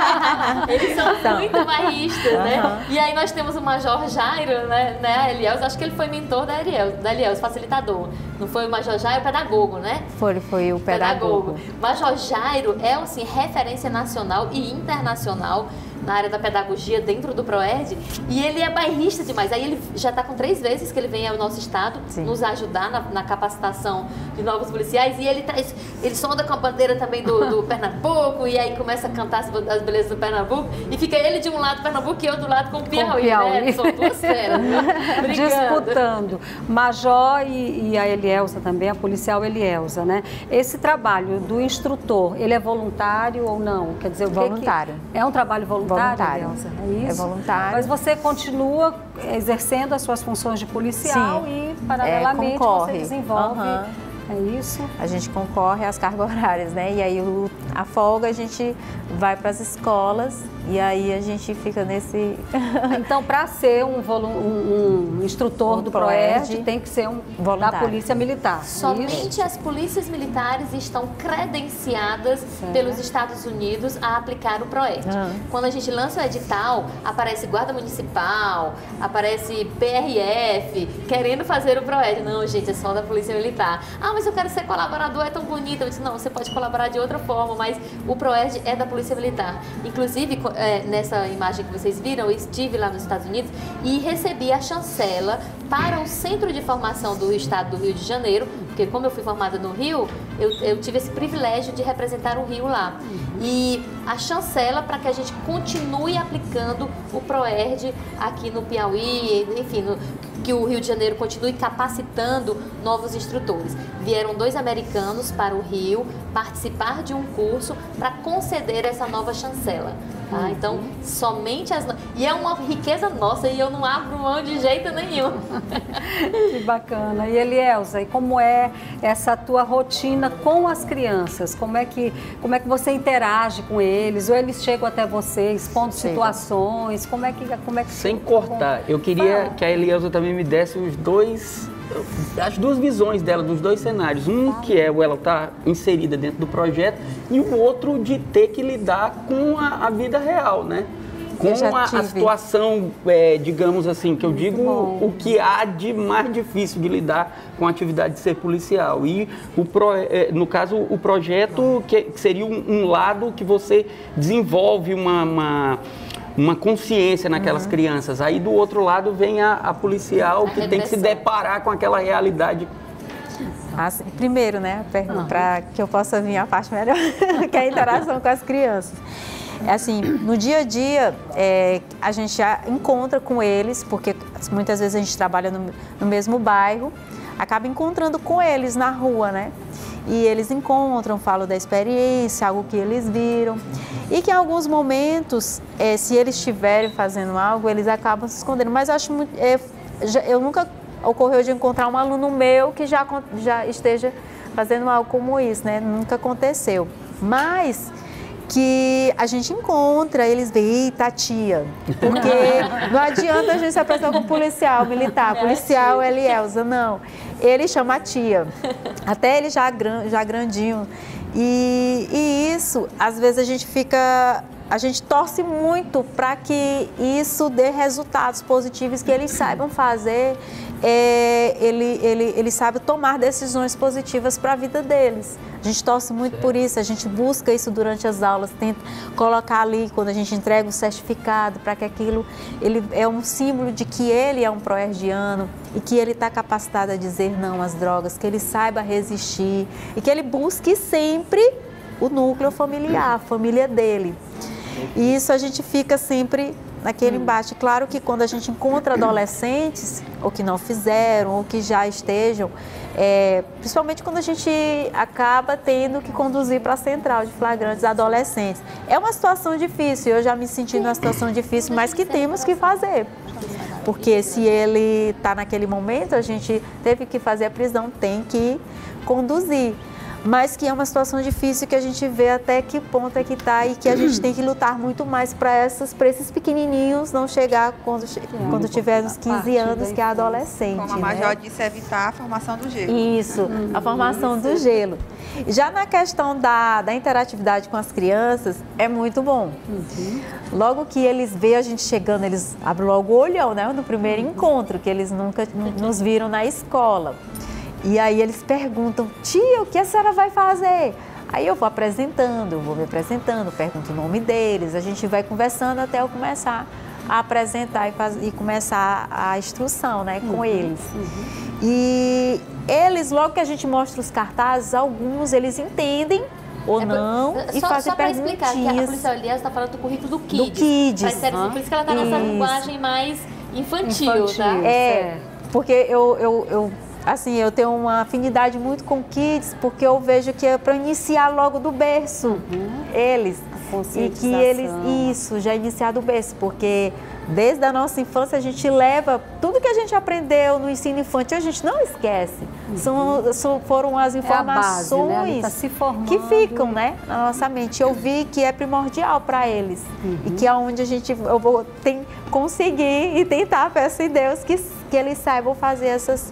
Eles são então. muito bairristas, uhum. né? E aí nós temos o Major Jairo, né? né? Elielza, acho que ele foi mentor da Elielza, da Elielza, facilitador. Não foi o Major Jairo, o pedagogo, né? Foi, foi o pedagogo. pedagogo. Major Jairo é, assim, referência nacional e internacional na área da pedagogia dentro do ProERD, e ele é bairrista demais. Aí ele já está com três vezes que ele vem ao nosso estado Sim. nos ajudar na, na capacitação de novos policiais, e ele traz, ele sonda com a bandeira também do, do Pernambuco, e aí começa a cantar as, as belezas do Pernambuco, e fica ele de um lado do Pernambuco e eu do lado com o Piauí, com Piauí. Né? São duas feras, né? Disputando. Major e, e a Elielza também, a policial Elielza, né? Esse trabalho do instrutor, ele é voluntário ou não? Quer dizer, o voluntário. Que é um trabalho voluntário? Voluntário. É, é voluntário. Mas você continua exercendo as suas funções de policial Sim. e, paralelamente, é, concorre. você desenvolve... Uhum. É isso? A gente concorre às cargas horárias, né? E aí o, a folga a gente vai para as escolas e aí a gente fica nesse... Então, para ser um, um, um instrutor um do ProERD, tem que ser um voluntário. Da Polícia Militar. Somente isso? as polícias militares estão credenciadas certo. Pelos Estados Unidos a aplicar o ProERD. Uhum. Quando a gente lança o edital, aparece Guarda Municipal, aparece P R F, querendo fazer o ProERD. Não, gente, é só da Polícia Militar. Ah, mas eu quero ser colaborador, é tão bonito. Eu disse, não, você pode colaborar de outra forma, mas o ProERD é da Polícia Militar. Inclusive, é, nessa imagem que vocês viram, eu estive lá nos Estados Unidos e recebi a chancela para o Centro de Formação do Estado do Rio de Janeiro Porque como eu fui formada no Rio, eu, eu tive esse privilégio de representar o Rio lá. Uhum. E a chancela para que a gente continue aplicando o ProERD aqui no Piauí, enfim, no, que o Rio de Janeiro continue capacitando novos instrutores. Vieram dois americanos para o Rio participar de um curso para conceder essa nova chancela. Tá? Uhum. Então, somente as... E é uma riqueza nossa e eu não abro mão de jeito nenhum. Que bacana. E Elielza, e como é essa tua rotina com as crianças? Como é que, como é que você interage com eles? Ou eles chegam até você expondo Chega. situações? Como é que... Como é que Sem cortar, eu queria Fala. que a Elielza também me desse os dois... as duas visões dela, dos dois cenários. Um que é ela tá inserida dentro do projeto e o outro de ter que lidar com a, a vida real, né? Com a, a situação, é, digamos assim, que eu digo o, o que há de mais difícil de lidar com a atividade de ser policial. E, o pro, é, no caso, o projeto que, que seria um, um lado que você desenvolve uma... uma uma consciência naquelas uhum. crianças. Aí do outro lado vem a, a policial a que repressão. tem que se deparar com aquela realidade. Assim, primeiro, né, uhum. para que eu possa vir a parte melhor, que é a interação com as crianças. É assim, no dia a dia, é, a gente já encontra com eles, porque muitas vezes a gente trabalha no, no mesmo bairro, acaba encontrando com eles na rua, né? E eles encontram, falam da experiência, algo que eles viram. E que em alguns momentos, é, se eles estiverem fazendo algo, eles acabam se escondendo. Mas eu acho muito, é, já, eu nunca ocorreu de encontrar um aluno meu que já, já esteja fazendo algo como isso, né? Nunca aconteceu. Mas que a gente encontra, eles veem, eita, tia. Porque não adianta a gente se apresentar com policial, militar, policial Elielza, não. Ele chama a tia, até ele já, já grandinho. E, e isso, às vezes a gente fica, a gente torce muito para que isso dê resultados positivos, que eles saibam fazer, é, ele, ele, ele sabe tomar decisões positivas para a vida deles. A gente torce muito certo. por isso, a gente busca isso durante as aulas, tenta colocar ali, quando a gente entrega o certificado, para que aquilo ele é um símbolo de que ele é um proerdiano e que ele está capacitado a dizer não às drogas, que ele saiba resistir e que ele busque sempre o núcleo familiar, a família dele. E isso a gente fica sempre naquele embate. Claro que quando a gente encontra adolescentes, ou que não fizeram, ou que já estejam, é, principalmente quando a gente acaba tendo que conduzir para a central de flagrantes adolescentes. É uma situação difícil, eu já me senti numa situação difícil, mas que temos que fazer. Porque se ele está naquele momento, a gente teve que fazer a prisão, tem que conduzir. Mas que é uma situação difícil, que a gente vê até que ponto é que está e que a gente tem que lutar muito mais para esses pequenininhos não chegar quando, quando tiver uns quinze anos, que é adolescente. Como a Major né? disse, evitar a formação do gelo. Isso, uhum. a formação do gelo. Já na questão da, da interatividade com as crianças, é muito bom. Uhum. Logo que eles veem a gente chegando, eles abrem logo o olhão, né? No primeiro uhum. encontro, que eles nunca nos viram na escola. E aí eles perguntam, tia, o que a senhora vai fazer? Aí eu vou apresentando, eu vou me apresentando, pergunto o nome deles, a gente vai conversando até eu começar a apresentar e, faz, e começar a instrução, né, com uhum, eles. Uhum. E eles, logo que a gente mostra os cartazes, alguns eles entendem ou é não, por, e só, fazem só perguntinhas. Só para explicar, que a policial Elielza está falando do currículo do Kids. Do Kids. Pra, uhum. Por isso que ela está nessa linguagem mais infantil, infantil tá? É, porque eu... eu, eu Assim, eu tenho uma afinidade muito com Kids, porque eu vejo que é para iniciar logo do berço, uhum. eles. E que eles, isso, já iniciar do berço, porque desde a nossa infância a gente leva tudo que a gente aprendeu no ensino infantil, a gente não esquece. Uhum. São, são, foram as informações é a base, né? Tá se formando. que ficam, né, na nossa mente. Eu vi que é primordial para eles. Uhum. E que é onde a gente, eu vou tem, conseguir e tentar, peço em Deus, que, que eles saibam fazer essas,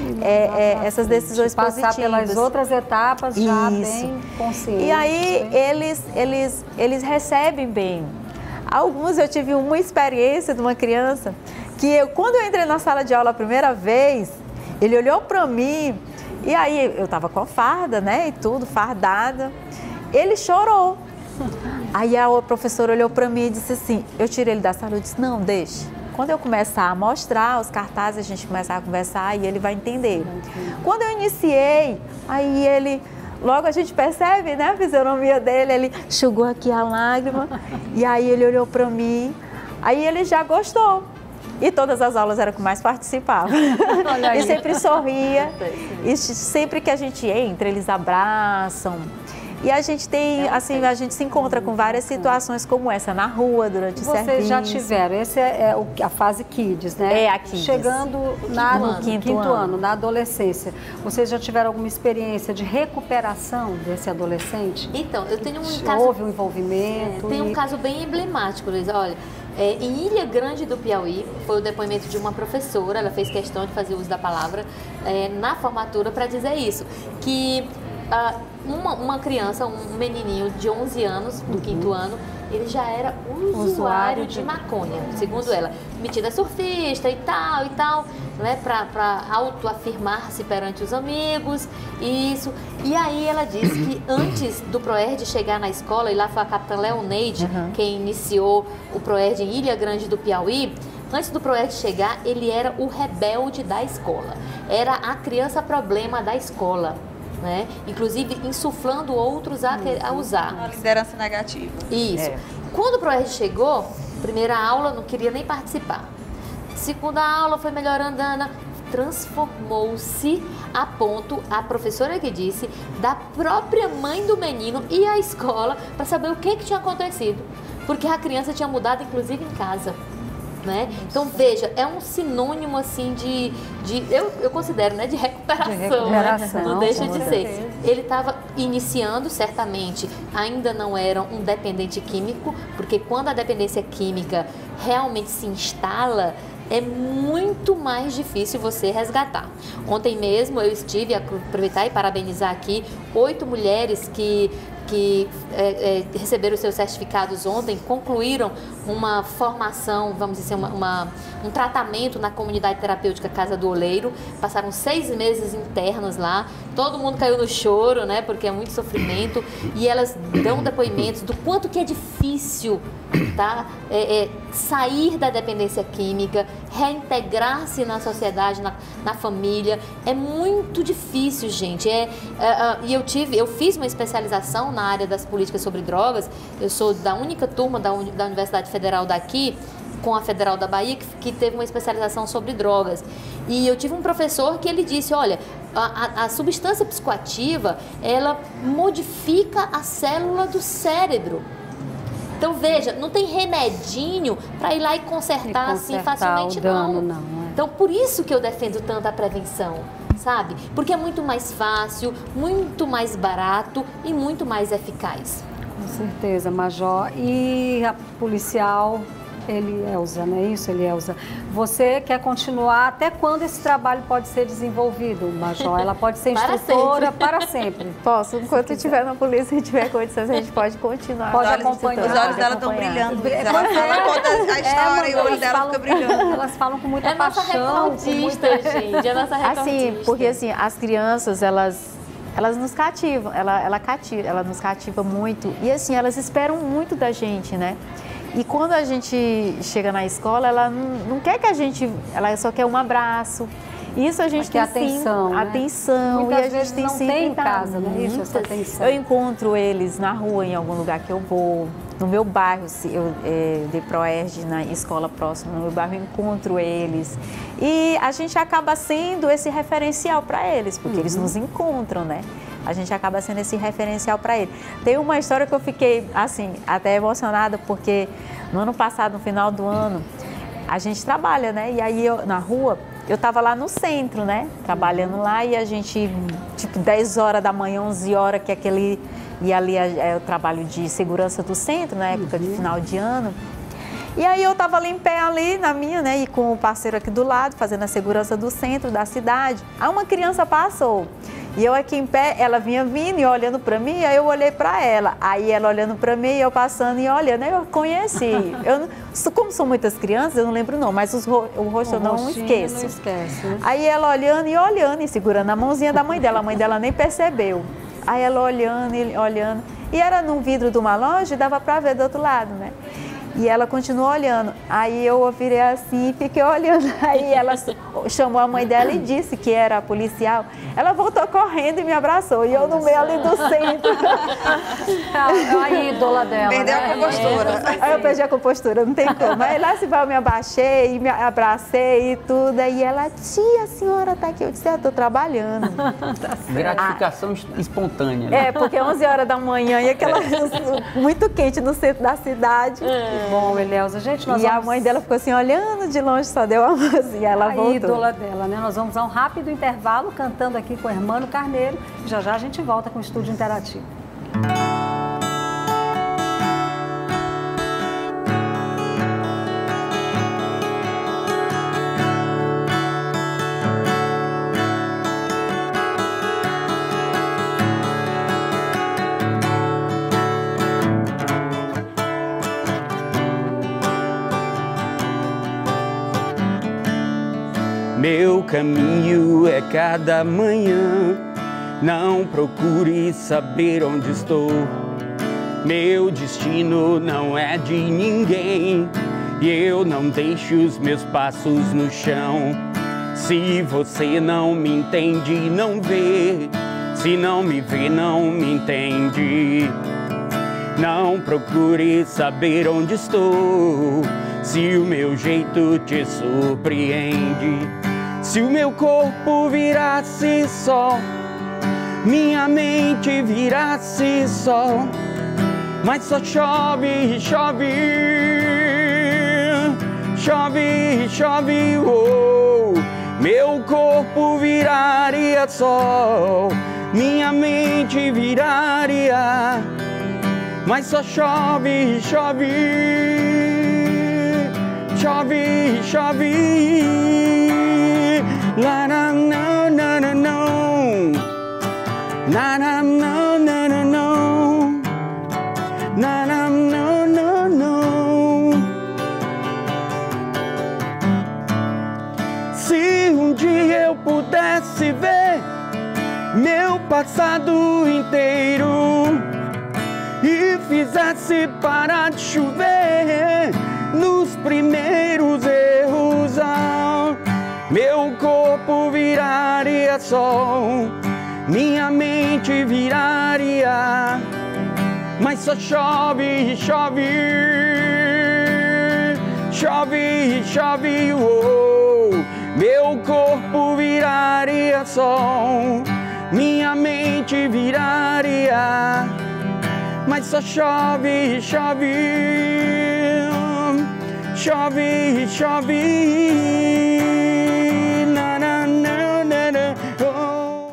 é, é, essas decisões Passar positivas. Passar pelas outras etapas já Isso. bem consciente. E aí bem... eles, eles, eles recebem bem. Alguns, eu tive uma experiência de uma criança que eu, quando eu entrei na sala de aula a primeira vez, ele olhou para mim e aí eu estava com a farda, né, e tudo, fardada. Ele chorou. Aí a professora olhou para mim e disse assim, eu tirei ele da sala, eu disse, não, deixe. quando eu começar a mostrar os cartazes, a gente começar a conversar e ele vai entender. Quando eu iniciei, aí ele, logo a gente percebe, né, a fisionomia dele, ele enxugou aqui a lágrima e aí ele olhou para mim, aí ele já gostou. E todas as aulas eram que mais participava. E sempre sorria. E sempre que a gente entra, eles abraçam. E a gente tem, assim, a gente se encontra com várias situações como essa na rua, durante o serviço. Vocês já tiveram, essa é, é a fase Kids, né? É a Kids. Chegando na, no quinto, quinto ano. ano, na adolescência. Vocês já tiveram alguma experiência de recuperação desse adolescente? Então, eu tenho um caso... Houve um envolvimento? É, tem um e... caso bem emblemático, Luiz. Olha, é, em Ilha Grande do Piauí, foi o depoimento de uma professora, ela fez questão de fazer uso da palavra é, na formatura para dizer isso, que... Uh, uma, uma criança, um menininho de onze anos, do quinto ano, ele já era usuário, usuário de... de maconha, segundo ela. Metida surfista e tal, e tal, né, para autoafirmar-se perante os amigos, isso. E aí ela disse que antes do ProERD chegar na escola, e lá foi a capitã Leoneide, uhum. quem iniciou o ProERD em Ilha Grande do Piauí, antes do ProERD chegar, ele era o rebelde da escola, era a criança problema da escola. Né? Inclusive insuflando outros a, a usar. Uma liderança negativa. Isso. É. Quando o ProERD chegou, primeira aula, não queria nem participar. Segunda aula foi melhorando, transformou-se a ponto, a professora que disse, da própria mãe do menino ir à escola para saber o que, que tinha acontecido. Porque a criança tinha mudado, inclusive, em casa. Né? Então, veja, é um sinônimo, assim, de, de eu, eu considero, né, de recuperação, de recuperação, né? Não deixa de ser. Ele estava iniciando, certamente, ainda não era um dependente químico, porque quando a dependência química realmente se instala, é muito mais difícil você resgatar. Ontem mesmo eu estive, a aproveitar e parabenizar aqui, oito mulheres que... que é, é, receberam os seus certificados ontem, concluíram uma formação, vamos dizer, uma, uma, um tratamento na comunidade terapêutica Casa do Oleiro, passaram seis meses internas lá, todo mundo caiu no choro, né, porque é muito sofrimento, e elas dão depoimentos do quanto que é difícil, tá, é, é, sair da dependência química, reintegrar-se na sociedade, na, na família, é muito difícil, gente, é, é, é, e eu tive, eu fiz uma especialização na área das políticas sobre drogas, eu sou da única turma da, da Universidade Federal daqui, com a Federal da Bahia, que, que teve uma especialização sobre drogas. E eu tive um professor que ele disse, olha, a, a, a substância psicoativa, ela modifica a célula do cérebro. Então, veja, não tem remedinho para ir lá e consertar, e consertar assim facilmente, o dano, não. não é? Então, por isso que eu defendo tanto a prevenção. Sabe? Porque é muito mais fácil, muito mais barato e muito mais eficaz. Com certeza, Major. E a policial Elielza, não é isso, Elielza? Você quer continuar? Até quando esse trabalho pode ser desenvolvido, Major? Ela pode ser instrutora para sempre? Para sempre. Posso, enquanto estiver na polícia e tiver condições, a gente pode continuar. Pode acompanhar. Os olhos dela estão brilhando. Ela, ela conta a história é, e o olho dela falam, fica brilhando. Elas falam com muita é paixão. Nossa muita... gente, é nossa recordista. Assim, porque assim, as crianças, elas... Elas nos cativam, ela, ela, cativa, ela nos cativa muito e assim, elas esperam muito da gente, né? E quando a gente chega na escola, ela não, não quer que a gente, ela só quer um abraço. Isso a gente tem atenção, sim, né? atenção. Muitas e a vezes gente tem não sempre tem em casa, né? Isso, essa atenção. Eu encontro eles na rua, em algum lugar que eu vou. No meu bairro, eu é, de ProERD, na escola próxima, no meu bairro, eu encontro eles. E a gente acaba sendo esse referencial para eles, porque uhum. eles nos encontram, né? A gente acaba sendo esse referencial para eles. Tem uma história que eu fiquei, assim, até emocionada, porque no ano passado, no final do ano, a gente trabalha, né? E aí, eu, na rua, eu estava lá no centro, né? Trabalhando lá e a gente, tipo, dez horas da manhã, onze horas, que é aquele... E ali é, é o trabalho de segurança do centro, na época uhum. de final de ano. E aí eu estava ali em pé ali na minha, né? E com o parceiro aqui do lado, fazendo a segurança do centro, da cidade. Aí uma criança passou. E eu aqui em pé, ela vinha vindo e olhando para mim, aí eu olhei para ela. Aí ela olhando para mim, eu passando e olhando, eu conheci. Eu, como são muitas crianças, eu não lembro não, mas os, o rosto o eu não esqueço. Não esquece, né? Aí ela olhando e olhando e segurando a mãozinha da mãe dela. A mãe dela nem percebeu. Aí ela olhando e olhando. E era num vidro de uma loja e dava para ver do outro lado, né? E ela continuou olhando. Aí eu virei assim e fiquei olhando. Aí ela chamou a mãe dela e disse que era policial. Ela voltou correndo e me abraçou. E eu no meio ali do centro. A ídola dela. Perdeu né? a compostura. Aí eu perdi a compostura, não tem como. Aí lá se vai, eu me abaixei, me abracei e tudo. Aí ela, tia, a senhora tá aqui. Eu disse, eu tô trabalhando. Gratificação espontânea. Né? É, porque onze horas da manhã e aquela muito quente no centro da cidade. Que bom, Elielza. Gente, nós E vamos... a mãe dela ficou assim, olhando de longe, só deu a mãozinha, ela a voltou. ídola dela, né? Nós vamos a um rápido intervalo cantando aqui com o Hermano Carneiro. Já já a gente volta com o Estúdio Interativo. Meu caminho é cada manhã, não procure saber onde estou. Meu destino não é de ninguém, e eu não deixo os meus passos no chão. Se você não me entende, não vê. Se não me vê, não me entende. Não procure saber onde estou, se o meu jeito te surpreende. Se o meu corpo virasse sol, minha mente virasse sol, mas só chove, chove, chove, chove, oh. Meu corpo viraria sol, minha mente viraria, mas só chove, chove, chove, chove. La na na na na no, na na na na na no, na na na na no. Se um dia eu pudesse ver meu passado inteiro e fizesse parar de chover nos primeiros erros, ah, meu corpo viraria sol, minha mente viraria, mas só chove, chove, chove, chove, oh. Meu corpo viraria sol, minha mente viraria, mas só chove, chove, chove, chove. Na, na, na, na, na, oh.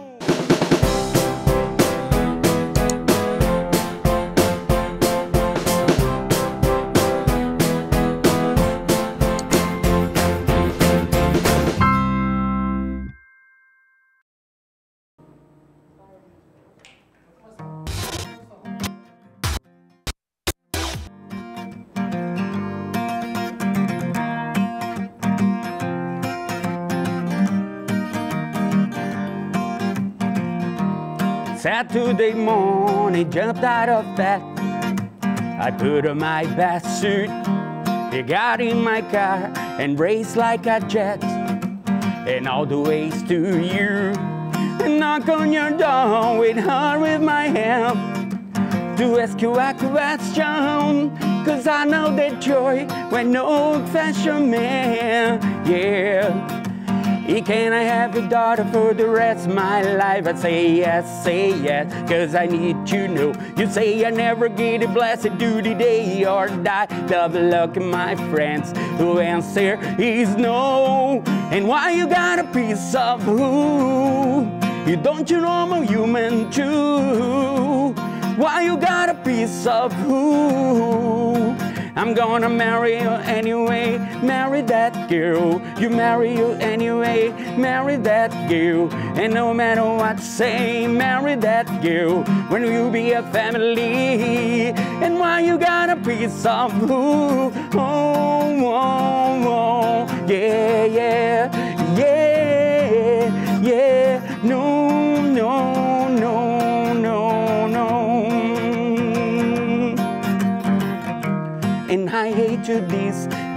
Saturday morning, jumped out of bed. I put on my best suit, got in my car and raced like a jet, and all the ways to you. Knock on your door with her with my help to ask you a question, cause I know that joy when no old-fashioned man, yeah. Can I have a daughter for the rest of my life? I say yes, say yes, cause I need to know. You say I never get a blessed duty day or die. Double luck, my friends, who answer is no. And why you got a piece of who? You don't you know I'm a human too? Why you got a piece of who? I'm gonna marry you anyway, marry that girl. You marry you anyway, marry that girl. And no matter what say, marry that girl. When we'll be a family. And why you got a piece of who? Oh, oh, oh, yeah, yeah, yeah, yeah. No, no, no, no, no. And I hate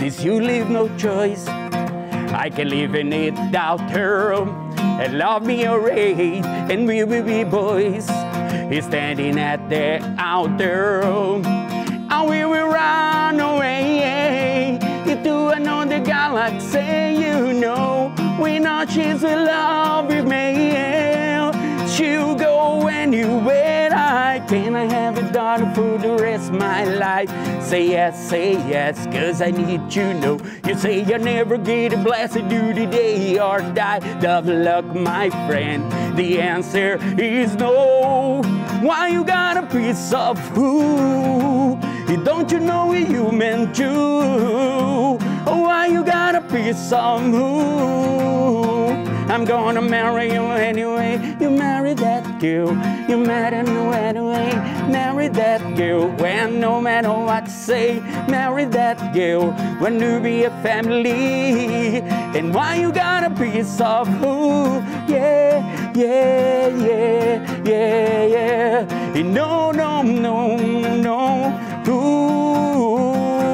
since you leave no choice. I can live in it without her, and love me already, and we will be boys. He's standing at the altar, and we will run away into another galaxy. You know, we know she's in love with me. She'll go anywhere I can. I have a daughter for the rest of my life. Say yes, say yes, cause I need to know. You say you never get a blessed do the day or die. Double luck, my friend, the answer is no. Why you got a piece of who? Don't you know what you meant to? Why you got a piece of who? I'm gonna marry you anyway. You marry that girl. You marry me anyway. Marry that girl. When no matter what you say, marry that girl. When you be a family. And why you got a piece of who? Yeah, yeah, yeah, yeah, yeah. No, no, no, no. Ooh.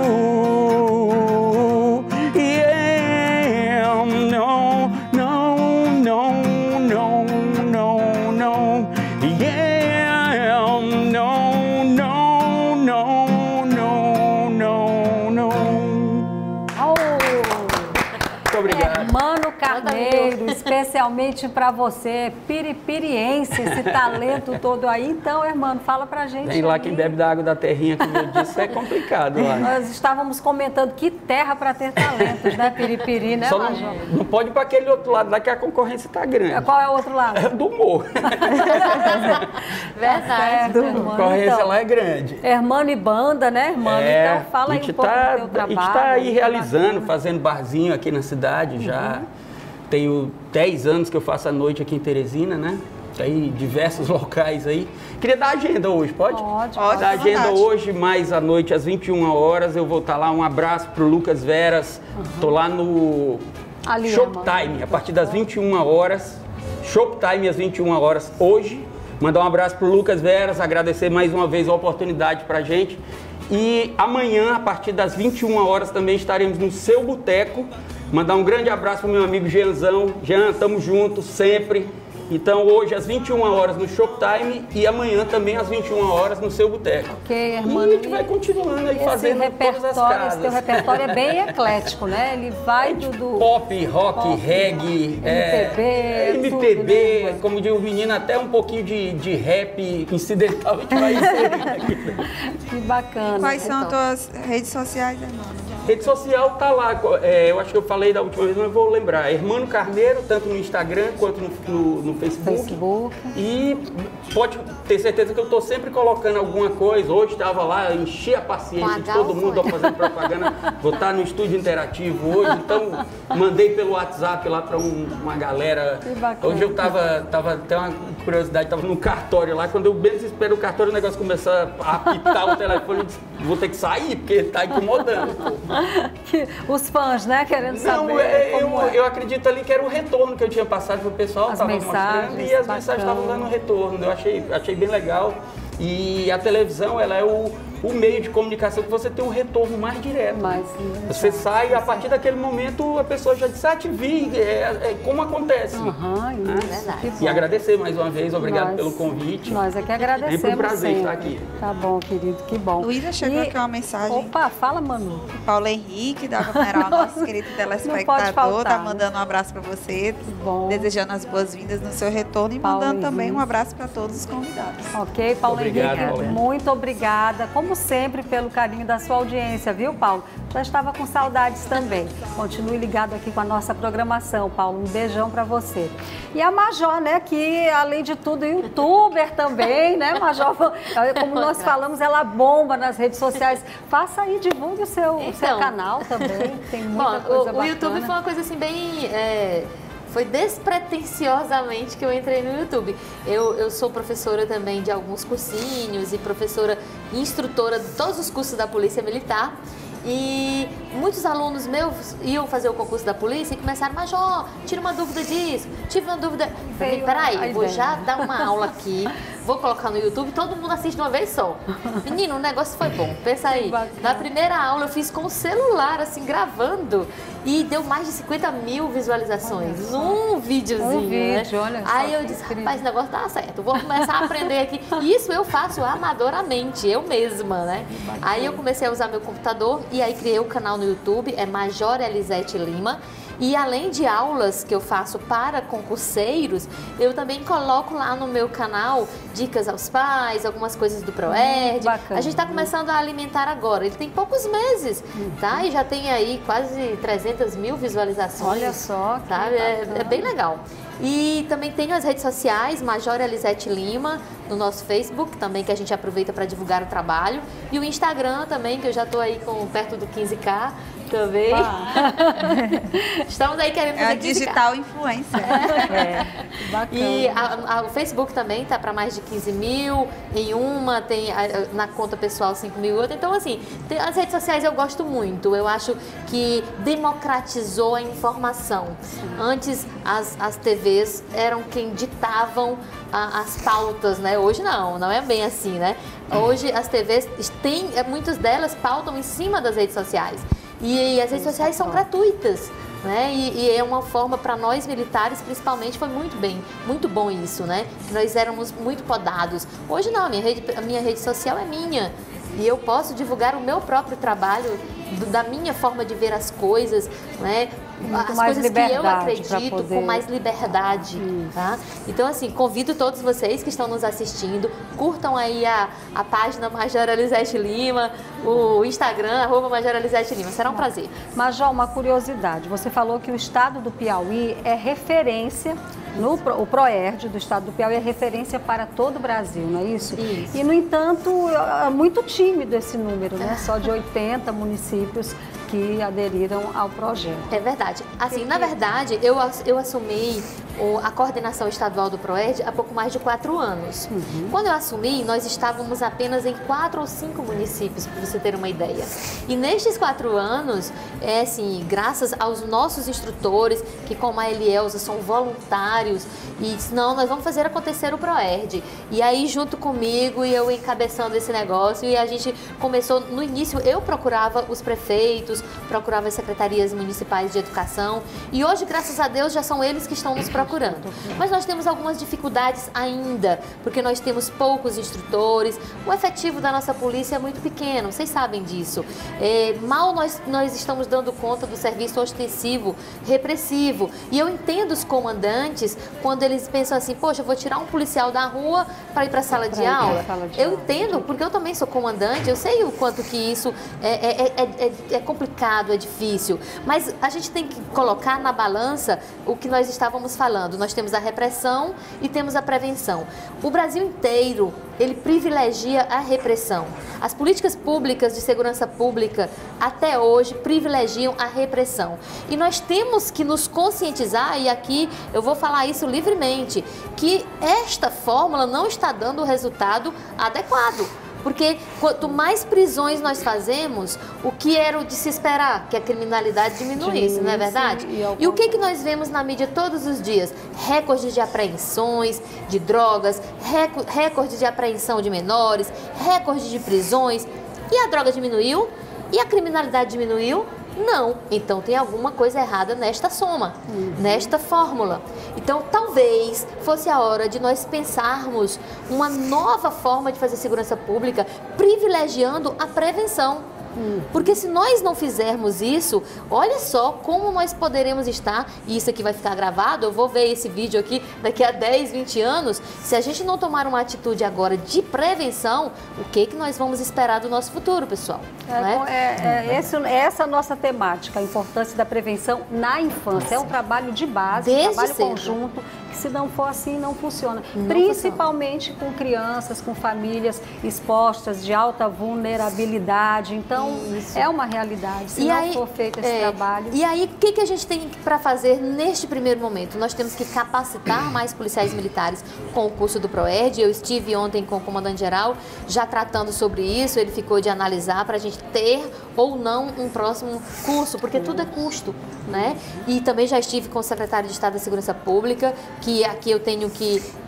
Hermano Carneiro, especialmente para você, piripiriense, esse talento todo aí. Então, Hermano, fala pra gente. Tem lá aí. quem bebe da água da terrinha, como eu disse, é complicado lá. Nós estávamos comentando que terra para ter talentos, né, piripiri, né, Só Major? não, não pode ir para aquele outro lado lá que a concorrência está grande. Qual é o outro lado? É do humor. Verdade. Certo, A Hermano. concorrência Então, lá é grande. Hermano e banda, né, Hermano? É, então, fala aí um pouco tá, do teu trabalho. A gente está aí que realizando, bacana. fazendo barzinho aqui na cidade já. Uhum. Tenho dez anos que eu faço a noite aqui em Teresina, né? Tem diversos locais aí. Queria dar agenda hoje, pode? Pode, pode. Dar agenda Verdade. hoje, mais à noite, às vinte e uma horas. Eu vou estar lá. Um abraço pro Lucas Veras. Uhum. Tô lá no Ali, Shoptime, a partir das vinte e uma horas. Shoptime às vinte e uma horas hoje. Mandar um abraço pro Lucas Veras, agradecer mais uma vez a oportunidade pra gente. E amanhã, a partir das vinte e uma horas, também estaremos no Seu Boteco. Mandar um grande abraço pro meu amigo Jeanzão. Jean, tamo junto sempre. Então, hoje às vinte e uma horas no Shoptime e amanhã também às vinte e uma horas no Seu Boteco. Ok, E Hermano. a gente vai continuando aí Esse fazendo todas as repertório, casas. esse teu repertório é bem eclético, né? Ele vai do... do... Pop, rock, Pop, reggae, M P B, é, tudo, M P B, né? como diz o menino, até um pouquinho de, de rap incidental a gente vai inserir aqui. Que bacana. Quais são Então, as tuas redes sociais, Hermano? Rede social tá lá, é, eu acho que eu falei da última vez, mas eu vou lembrar. Hermano Carneiro, tanto no Instagram quanto no, no, no Facebook. Facebook. E pode ter certeza que eu estou sempre colocando alguma coisa. Hoje estava lá, enchi a paciência de todo mundo fazendo propaganda. Vou estar no estúdio interativo hoje, então mandei pelo WhatsApp lá para um, uma galera. Que bacana. Hoje eu estava, tava, até uma curiosidade, estava no cartório lá. Quando eu bem desespero o cartório, o negócio começou a apitar o telefone. Eu disse, vou ter que sair, porque ele está incomodando. Pô. Que os fãs, né, querendo saber Não, é, como eu, é. eu acredito ali que era o retorno que eu tinha passado pro pessoal, As estava mensagens, mostrando e as bacana. mensagens estavam dando retorno. Eu achei, achei bem legal. E a televisão, ela é o, o meio de comunicação que você tem um retorno mais direto. Mais, Você sai e a partir daquele momento a pessoa já disse, ah, te vi, é, é como acontece. Aham, Né? isso, Verdade. que bom. E agradecer mais uma vez, obrigado Nós- pelo convite. Nós é que agradecemos. Sempre um prazer sempre. estar aqui. Tá bom, querido, que bom. Luísa, chegou E- aqui uma mensagem. Opa, fala, Manu. Paulo Henrique, da Funeral, nosso querido Não telespectador, pode faltar, tá né? mandando um abraço para você, bom. desejando as boas-vindas no seu retorno e Paulo mandando também Henrique. um abraço para todos os convidados. Ok, Paulo Obrigado, Henrique, Paulo. muito obrigada, como sempre, pelo carinho da sua audiência, viu, Paulo? Já estava com saudades também. Continue ligado aqui com a nossa programação, Paulo. Um beijão para você. E a Major, né, que além de tudo, youtuber também, né, Major? Como nós falamos, ela bomba nas redes sociais. Faça aí, divulgue o seu, o seu Então. canal também. Tem muita Bom, coisa o, bacana. o YouTube foi uma coisa assim bem... é, foi despretensiosamente que eu entrei no YouTube. Eu, eu sou professora também de alguns cursinhos e professora e instrutora de todos os cursos da Polícia Militar. E muitos alunos meus iam fazer o concurso da polícia e começaram, Major, tira uma dúvida disso, tive uma dúvida. Eu falei, Veio peraí, a eu vou ideia. já dar uma aula aqui vou colocar no YouTube, todo mundo assiste de uma vez só. Menino, o negócio foi bom. Pensa aí, na primeira aula eu fiz com o celular, assim, gravando, e deu mais de cinquenta mil visualizações num videozinho, um vídeo, né? olha só. Aí eu disse, rapaz, esse negócio tá certo, vou começar a aprender aqui. Isso eu faço amadoramente, eu mesma, né? Aí eu comecei a usar meu computador e aí criei o canal no YouTube, é Major Elisete Lima. E além de aulas que eu faço para concurseiros, eu também coloco lá no meu canal dicas aos pais, algumas coisas do ProErd. Bacana. A gente está começando a alimentar agora. Ele tem poucos meses, tá? E já tem aí quase trezentas mil visualizações. Olha só, que sabe? É, bacana. é bem legal. E também tenho as redes sociais, Major Elisete Lima, no nosso Facebook também, que a gente aproveita para divulgar o trabalho. E o Instagram também, que eu já estou aí com perto do quinze K também. Ah. Estamos aí querendo É fazer a digital influencer. É, bacana. E a, a, o Facebook também tá para mais de quinze mil, em uma tem a, na conta pessoal cinco mil, outra. Então, assim, tem, as redes sociais eu gosto muito. Eu acho que democratizou a informação. Antes, as, as T Vs eram quem ditavam a, as pautas, né? Hoje não, não é bem assim, né? Hoje as T Vs têm, muitas delas pautam em cima das redes sociais. E, e as redes sociais são gratuitas. Né? E, e é uma forma para nós militares, principalmente, foi muito bem, muito bom isso, né? Que nós éramos muito podados. Hoje não, a minha rede, a minha rede social é minha e eu posso divulgar o meu próprio trabalho, do, da minha forma de ver as coisas, né? Muito as mais coisas que eu liberdade acredito pra poder- com mais liberdade, tá? Então, assim, convido todos vocês que estão nos assistindo, curtam aí a, a página Major Elisete Lima, o Instagram, arroba Major Elisete Lima. Será um prazer. Major, uma curiosidade. Você falou que o estado do Piauí é referência, no, Pro- o ProErd do estado do Piauí é referência para todo o Brasil, não é isso? Isso. E, no entanto, é muito tímido esse número, né? Só de oitenta municípios que aderiram ao projeto. É verdade. Assim, na verdade, eu, ass- eu assumi o- a coordenação estadual do ProErd há pouco mais de quatro anos. Quando eu assumi, nós estávamos apenas em quatro ou cinco municípios, para você ter uma ideia. E nestes quatro anos, é assim, graças aos nossos instrutores, que como a Elielza são voluntários, e disse, não, nós vamos fazer acontecer o ProErd. E aí, junto comigo, e eu encabeçando esse negócio, e a gente começou, no início, eu procurava os prefeitos, procurava as secretarias municipais de educação, e hoje, graças a Deus, já são eles que estão nos procurando. Mas nós temos algumas dificuldades ainda, porque nós temos poucos instrutores, o efetivo da nossa polícia é muito pequeno, vocês sabem disso. É, mal nós, nós estamos dando conta do serviço ostensivo, repressivo, e eu entendo os comandantes quando eles pensam assim, poxa, eu vou tirar um policial da rua para ir para a sala de ir pra aula. sala de Eu aula. entendo, porque eu também sou comandante, eu sei o quanto que isso é, é, é, é, é complicado, é difícil, mas a gente tem que colocar na balança o que nós estávamos falando. Nós temos a repressão e temos a prevenção. O Brasil inteiro, ele privilegia a repressão. As políticas públicas de segurança pública, até hoje, privilegiam a repressão. E nós temos que nos conscientizar, e aqui eu vou falar isso livremente, que esta fórmula não está dando o resultado adequado. Porque quanto mais prisões nós fazemos, o que era o de se esperar? Que a criminalidade diminuísse, não é verdade? e ao E o que, que nós vemos na mídia todos os dias? Recordes de apreensões de drogas, reco- recordes de apreensão de menores, recordes de prisões. E a droga diminuiu? E a criminalidade diminuiu? Não. Então tem alguma coisa errada nesta soma, nesta fórmula. Então talvez fosse a hora de nós pensarmos uma nova forma de fazer segurança pública, privilegiando a prevenção. Porque se nós não fizermos isso, olha só como nós poderemos estar, e isso aqui vai ficar gravado, eu vou ver esse vídeo aqui daqui a dez, vinte anos, se a gente não tomar uma atitude agora de prevenção, o que, que nós vamos esperar do nosso futuro, pessoal? É, Não é? é, é, esse, essa é a nossa temática, a importância da prevenção na infância. É um trabalho de base, um Desde trabalho cedo. conjunto, que se não for assim, não funciona. Não Principalmente com crianças, com famílias expostas de alta vulnerabilidade. Então, Isso. é uma realidade. Se não for feito esse é, trabalho... E aí, o que, que a gente tem para fazer neste primeiro momento? Nós temos que capacitar mais policiais militares com o curso do ProErd. Eu estive ontem com o comandante-geral já tratando sobre isso. Ele ficou de analisar para a gente ter ou não um próximo curso, porque tudo é custo, né? E também já estive com o secretário de Estado da Segurança Pública, que aqui eu tenho que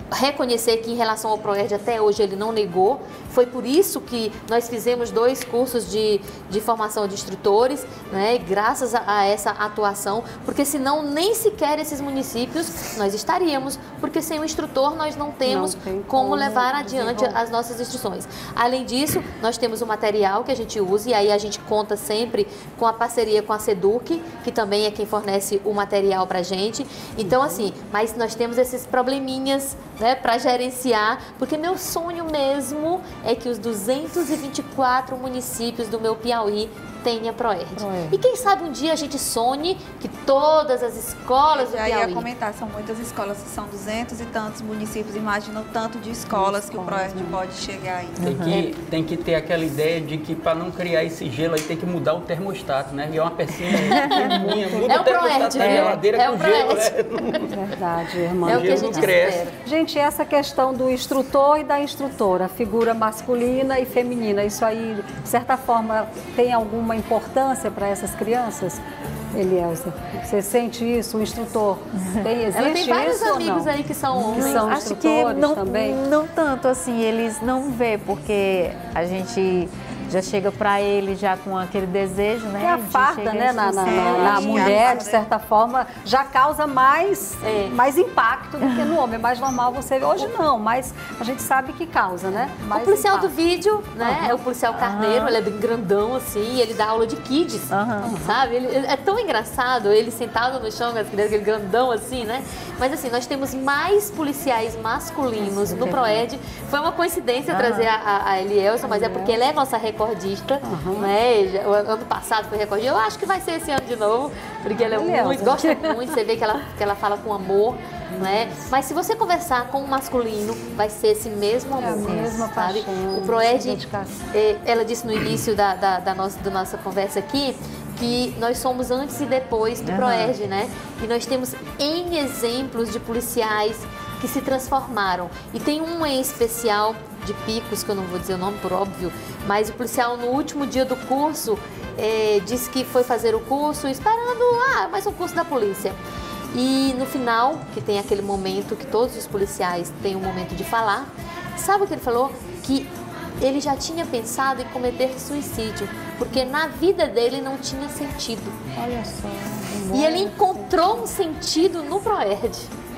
reconhecer que em relação ao PROERD até hoje ele não negou. Foi por isso que nós fizemos dois cursos de, de formação de instrutores, né, graças a, a essa atuação, porque senão nem sequer esses municípios nós estaríamos, porque sem o instrutor nós não temos não como, como levar adiante as nossas instruções. Além disso, nós temos o material que a gente usa e aí a gente conta sempre com a parceria com a SEDUC, que também é quem fornece o material para a gente. Então, assim, mas nós temos esses probleminhas, né, para gerenciar, porque meu sonho mesmo é que os duzentos e vinte e quatro municípios do meu Piauí tenha PROERD. E quem sabe um dia a gente sonhe que todas as escolas do Já Piauí... ia comentar, são muitas escolas, são duzentos e tantos municípios, imagina o tanto de escolas que o PROERD pode chegar aí. Tem que, tem que ter aquela ideia de que para não criar esse gelo aí tem que mudar o termostato, né? E é uma pecinha pequenininha, muda É o o termostato PROERD, da é, geladeira é com o gelo. PROERD. Né? Verdade, irmã. É o que a gelo gente cresce. espera. Gente, essa questão do instrutor e da instrutora, figura masculina e feminina, isso aí, de certa forma, tem alguma importância para essas crianças? Elielza, você sente isso? O instrutor tem, existe Ela tem vários isso ou amigos não? aí que são homens. Que são Acho que instrutores não, também? não tanto assim, eles não vê, porque a gente já chega para ele já com aquele desejo, né? Que a de farda, chegar né, e na, na, dizer, na- na acho que mulher, a de certa forma, já causa mais, É. mais impacto do que no homem. É mais normal você ver. Hoje não, mas a gente sabe que causa, né? Mais O policial impacto. do vídeo, né, é o policial Carneiro, ele é bem grandão assim, e ele dá aula de kids, Aham. sabe? Ele, ele é tão engraçado, ele sentado no chão, as crianças, aquele grandão assim, né? Mas assim, nós temos mais policiais masculinos no PROERD. Foi uma coincidência Aham. trazer a, a, a Elielza, mas é porque ela é nossa recordista, né? Já- O ano passado foi recordista, eu acho que vai ser esse ano de novo, porque ela é Elielza. muito, gosta muito, você vê que ela, que ela fala com amor, né? Mas se você conversar com o masculino, vai ser esse mesmo É a amor, mesma sabe? paixão, O PROERD, dedicação. eh, ela disse no início da, da, da nossa, da nossa conversa aqui, que nós somos antes e depois do Aham. PROERD, né? E nós temos N exemplos de policiais que se transformaram. E tem um em especial de Picos, que eu não vou dizer o nome por óbvio, mas o policial no último dia do curso eh, disse que foi fazer o curso esperando, ah, mais um curso da polícia. E no final, que tem aquele momento que todos os policiais têm um momento de falar, sabe o que ele falou? Que ele já tinha pensado em cometer suicídio, porque na vida dele não tinha sentido. Olha só. E ele encontrou um sentido no PROERD,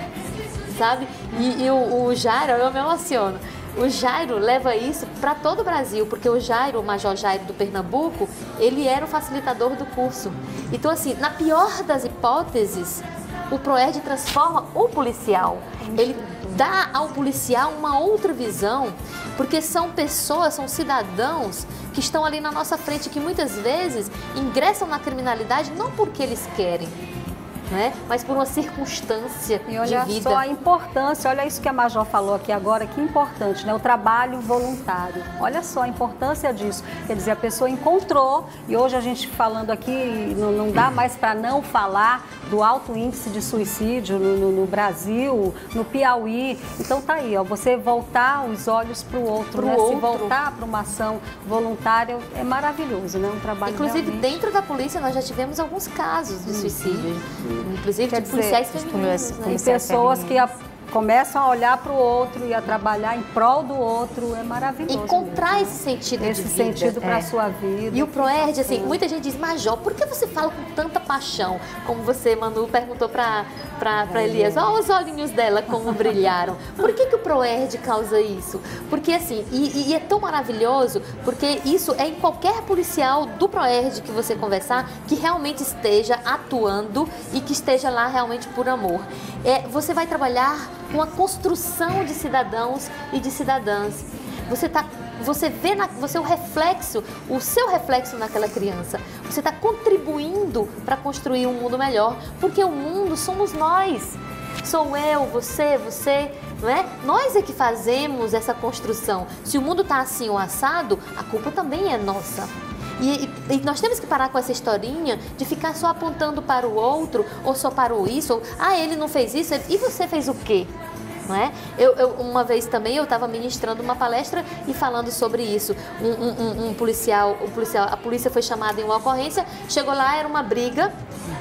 sabe? E, e o, o Jairo, eu me emociono, o Jairo leva isso para todo o Brasil, porque o Jairo, o Major Jairo do Pernambuco, ele era o facilitador do curso. Então, assim, na pior das hipóteses, o PROERD transforma o policial. Ele dá ao policial uma outra visão, porque são pessoas, são cidadãos que estão ali na nossa frente, que muitas vezes ingressam na criminalidade não porque eles querem, né? Mas por uma circunstância E olha de vida. só a importância, olha isso que a Major falou aqui agora, que importante, né? O trabalho voluntário. Olha só a importância disso. Quer dizer, a pessoa encontrou, e hoje a gente falando aqui, não, não dá mais para não falar do alto índice de suicídio no, no- no Brasil, no Piauí. Então tá aí, ó, você voltar os olhos para o outro, Pro né? Se outro. voltar para uma ação voluntária é maravilhoso, né? Um trabalho Inclusive, realmente... dentro da polícia, nós já tivemos alguns casos de suicídio. Inclusive Quer de dizer, policiais os femininos, policiais- né? E policiais pessoas que a- femininos. começam a olhar para o outro e a trabalhar em prol do outro, é maravilhoso. Encontrar mesmo, esse sentido esse de vida. sentido para a é. sua vida. E o PROERD, assim, muita gente diz, Major, por que você fala com tanta paixão? Como você, Manu, perguntou para para Elias, olha os olhinhos dela como brilharam. Por que, que o PROERD causa isso? Porque assim, e, e é tão maravilhoso, porque isso é em qualquer policial do PROERD que você conversar, que realmente esteja atuando e que esteja lá realmente por amor. É, você vai trabalhar com a construção de cidadãos e de cidadãs. Você tá, você vê, na, você é o reflexo, o seu reflexo naquela criança. Você está contribuindo para construir um mundo melhor, porque o mundo somos nós. Sou eu, você, você, não é? Nós é que fazemos essa construção. Se o mundo está assim ou assado, a culpa também é nossa. E, e, e nós temos que parar com essa historinha de ficar só apontando para o outro, ou só para o isso, ou, ah, ele não fez isso, e você fez o quê? Não é? eu, eu, uma vez também eu estava ministrando uma palestra e falando sobre isso. Um, um, um, um policial, um policial, a polícia foi chamada em uma ocorrência, chegou lá, era uma briga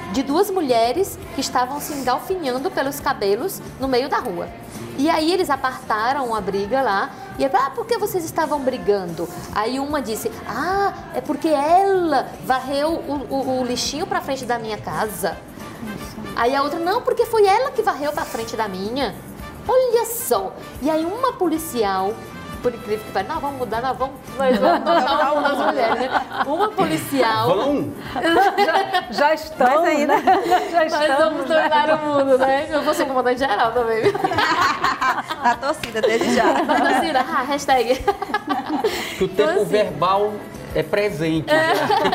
de duas mulheres que estavam se engalfinhando pelos cabelos no meio da rua. E aí eles apartaram a briga lá e eu falei, ah, por que vocês estavam brigando? Aí uma disse, ah, é porque ela varreu o, o, o lixinho para frente da minha casa. Aí a outra, não, porque foi ela que varreu para frente da minha. Olha só. E aí uma policial, por incrível que pareça, não, vamos mudar, nós vamos, nós vamos mudar uma das mulheres, né? Uma policial... Vamos! Já, já estão, ainda, né? Já Nós estamos, vamos dominar o mundo, né? Eu vou ser comandante geral também. Na torcida, desde já. Na torcida, ah, hashtag. Que o tempo Então, assim, verbal é presente. É.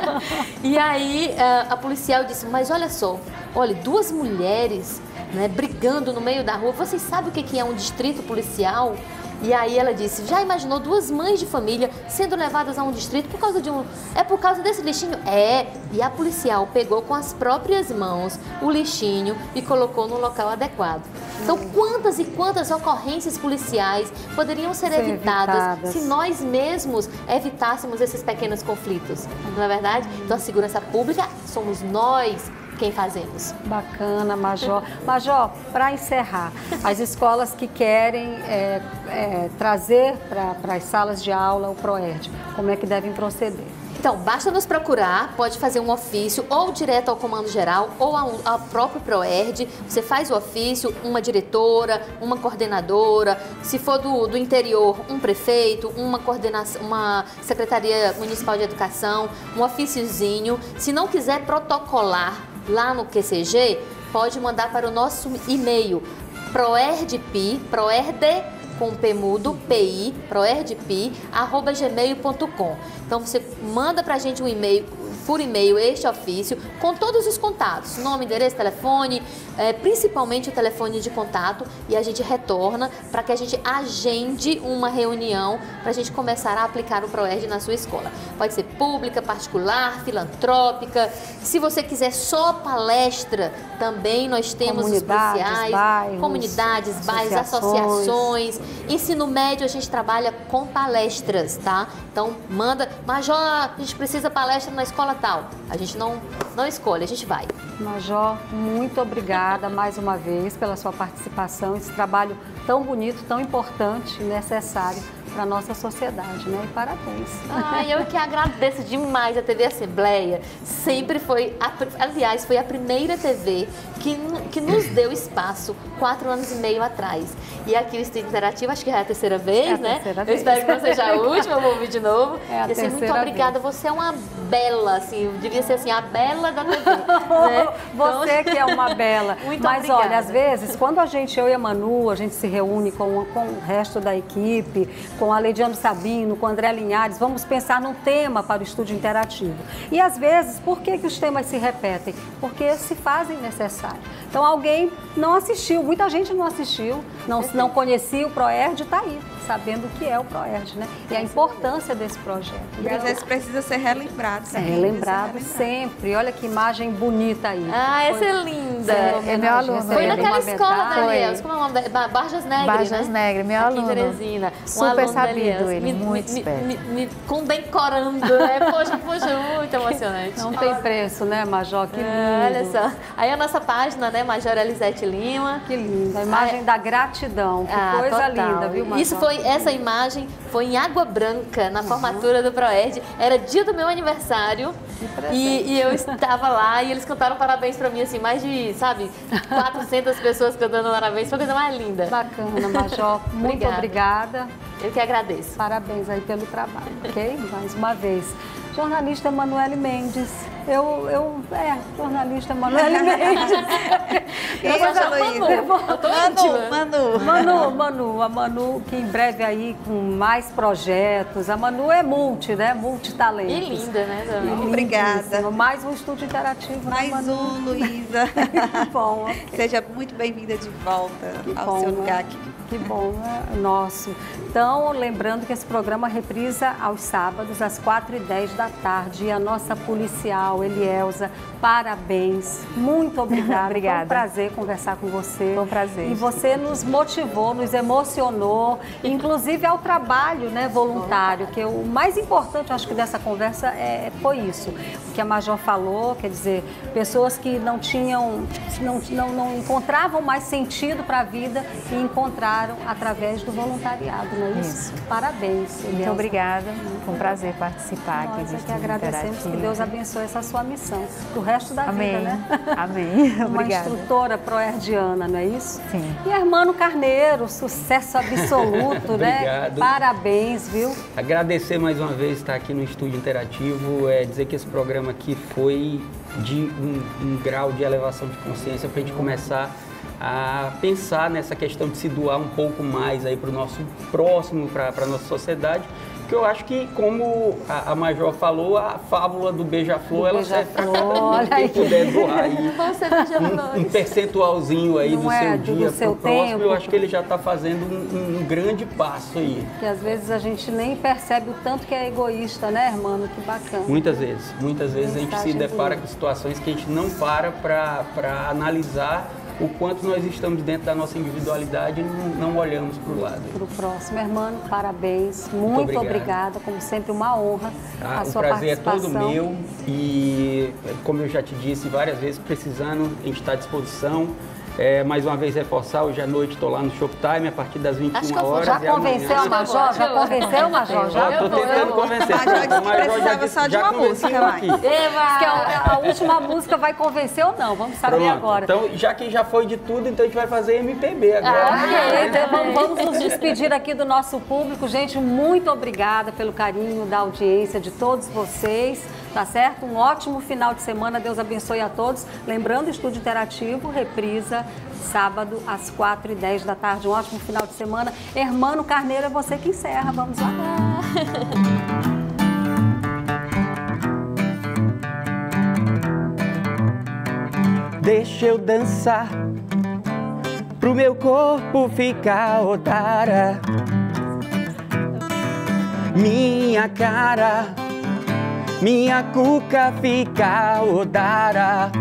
E aí a policial disse, mas olha só, olha, duas mulheres, né, brigando no meio da rua, vocês sabem o que é um distrito policial? E aí ela disse, já imaginou duas mães de família sendo levadas a um distrito por causa de um... É por causa desse lixinho? É. E a policial pegou com as próprias mãos o lixinho e colocou no local adequado. Então, quantas e quantas ocorrências policiais poderiam ser, ser evitadas, evitadas se nós mesmos evitássemos esses pequenos conflitos? Não é verdade? Então, a segurança pública somos nós quem fazemos. Bacana, Major. Major, para encerrar, as escolas que querem é, é, trazer para as salas de aula o PROERD, como é que devem proceder? Então, basta nos procurar, pode fazer um ofício ou direto ao Comando Geral ou ao, ao próprio PROERD. Você faz o ofício, uma diretora, uma coordenadora, se for do, do interior, um prefeito, uma, coordenação, uma Secretaria Municipal de Educação, um ofíciozinho. Se não quiser protocolar lá no Q C G, pode mandar para o nosso e-mail, proerdpi, proerde, com P mudo, pi, proerdpi, arroba gmail ponto com. Então você manda pra gente um e-mail, por e-mail, este ofício, com todos os contatos, nome, endereço, telefone, é, principalmente o telefone de contato, e a gente retorna para que a gente agende uma reunião para a gente começar a aplicar o PROERD na sua escola. Pode ser pública, particular, filantrópica. Se você quiser só palestra, também nós temos os policiais, bairros, comunidades, bairros, associações. Ensino médio a gente trabalha com palestras, tá? Então manda, Major, a gente precisa palestra na escola tal. A gente não, não escolhe, a gente vai. Major, muito obrigada mais uma vez pela sua participação, esse trabalho tão bonito, tão importante e necessário para a nossa sociedade, né? E parabéns. Ai, eu que agradeço demais a T V Assembleia. Sempre foi, a, aliás, foi a primeira T V que, que nos deu espaço quatro anos e meio atrás. E aqui o Estúdio Interativo, acho que já é a terceira vez, é a né? Terceira eu vez. espero que não seja a última, eu vou ouvir de novo. É a e, assim, terceira muito obrigada, vez. você é uma bela, assim, devia ser assim, a bela da T V. Né? Você Então... que é uma bela. Muito Mas obrigada. olha, às vezes, quando a gente, eu e a Manu, a gente se reúne com, com o resto da equipe, com a Leidiano Sabino, com o André Linhares, vamos pensar num tema para o Estúdio Interativo. E às vezes, por que, que os temas se repetem? Porque se fazem necessários. Então alguém não assistiu, muita gente não assistiu, não, não conhecia o PROERD, está aí, sabendo o que é o PROERD, né? E a importância desse projeto. E às vezes precisa ser relembrado. É, relembrado sempre. Olha que imagem bonita aí. Ah, essa é linda. É meu aluno. Foi naquela escola, Foi. Daniel. Como é o nome da... Barjas Negre, Barjas né? Negre, meu Aqui em aluno. Teresina. Um Super aluno sabido Elias. ele, me, muito me, esperto. Me, me condecorando, né? Poxa, poxa, muito emocionante. Não tem preço, né, Major? Que lindo. Ah, olha só. Aí a nossa página, né, Major Elisete Lima. Que linda. A imagem Ah, é. da gratidão. Que Ah, coisa total. linda, viu, Major? Isso foi, essa imagem foi em Água Branca, na formatura do PROERD. Era dia do meu aniversário e, e eu estava lá e eles cantaram parabéns pra mim, assim, mais de, sabe, quatrocentas pessoas cantando parabéns. Foi a coisa mais linda. Bacana, Major. Muito Obrigada. obrigada. Eu que agradeço. Parabéns aí pelo trabalho, ok? Mais uma vez. Jornalista Emanuele Mendes. Eu, eu, é, jornalista Emanuele Mendes. Quem é essa, Luísa? Eu tô íntima. Manu, Manu. Manu, Manu, a Manu que em breve aí com mais projetos. A Manu é multi, né? Multitalentos. E linda, né, E Dani? Obrigada. lindíssima. Mais um estúdio interativo, né, Mais Manu? um, Luísa. Que bom. Seja muito bem-vinda de volta Que ao bom, seu né? lugar aqui. Que bom, é nosso. Então, lembrando que esse programa reprisa aos sábados, às quatro e dez da tarde. E a nossa policial, Major Elielza, parabéns, muito obrigada. Obrigada. Foi um prazer conversar com você. Foi um prazer. E você nos motivou, nos emocionou, inclusive ao trabalho, né, voluntário, que o mais importante, acho que dessa conversa é, foi isso, o que a Major falou, quer dizer, pessoas que não tinham, não, não, não encontravam mais sentido para a vida e encontraram através do voluntariado, não é isso? Isso. Parabéns, Elielza. Muito obrigada, foi um prazer participar aqui Nós do é que Estúdio agradecemos, Interativo. que Deus abençoe essa sua missão, do resto da Amém. vida, né? Amém. Uma Obrigada. instrutora proerdiana, não é isso? Sim. E Hermano Carneiro, sucesso absoluto, né? Obrigado. Parabéns, viu? Agradecer mais uma vez estar aqui no Estúdio Interativo, é dizer que esse programa aqui foi de um, um grau de elevação de consciência para a gente começar a pensar nessa questão de se doar um pouco mais aí para o nosso próximo, para a nossa sociedade. Que eu acho que, como a, a Major falou, a fábula do beija-flor, ela serve para quem puder doar aí um, um percentualzinho aí Não do é, seu do dia seu para o próximo, tempo. eu acho que ele já está fazendo um, um grande passo aí. Que às vezes a gente nem percebe o tanto que é egoísta, né, Hermano? Que bacana. Muitas vezes, muitas vezes a gente se Mensagem depara bonita. com situações que a gente não para para analisar o quanto nós estamos dentro da nossa individualidade e não, não olhamos para o lado. Para o próximo, Hermano, parabéns. Muito, Muito obrigado. obrigada, como sempre, uma honra Tá? a O sua prazer é participação. todo meu e, como eu já te disse várias vezes, precisando, a gente está à disposição. É, mais uma vez reforçar, hoje à noite estou lá no Showtime a partir das vinte e uma horas. Já e amanhã- convenceu a Major? Já convenceu, Major? Já? Estou tentando convencer. Major disse que A Major já precisava disse- só de já uma convenceu música, aqui. Diz que a, a última música vai convencer ou não? Vamos saber Pronto. agora. Então, já que já foi de tudo, então a gente vai fazer M P B agora. Ok, então vamos, vamos nos despedir aqui do nosso público. Gente, muito obrigada pelo carinho da audiência de todos vocês, tá certo? Um ótimo final de semana, Deus abençoe a todos. Lembrando, Estúdio Interativo, reprisa sábado às quatro e dez da tarde. Um ótimo final de semana. Hermano Carneiro, é você que encerra. Vamos lá. Deixa eu dançar pro meu corpo ficar odara. Minha cara, minha cuca fica odara.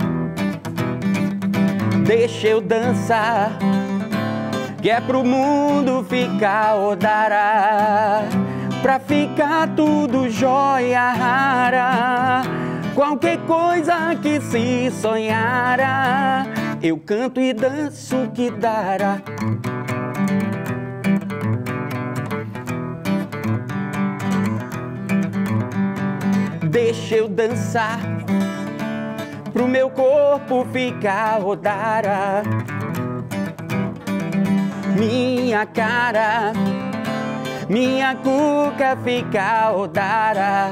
Deixa eu dançar, que é pro mundo ficar odara. Pra ficar tudo jóia rara. Qualquer coisa que se sonhara, eu canto e danço que dará. Deixa eu dançar, pro meu corpo ficar rodara. Minha cara, minha cuca ficar rodara.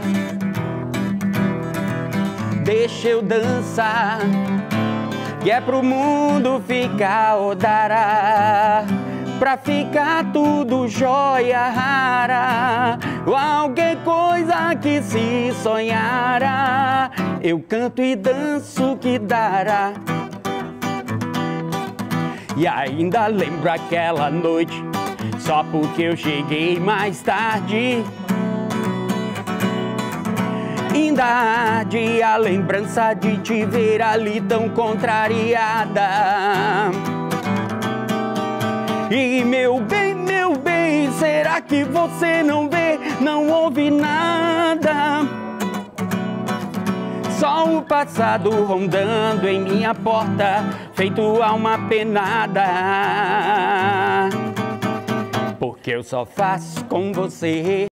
Deixa eu dançar, que é pro mundo ficar odara. Pra ficar tudo jóia rara. Qualquer coisa que se sonhara, eu canto e danço que dará. E ainda lembro aquela noite, só porque eu cheguei mais tarde. Ainda arde a lembrança de te ver ali tão contrariada. E meu bem, meu bem, será que você não vê, não ouve nada? Só o passado rondando em minha porta, feito alma penada. Porque eu só faço com você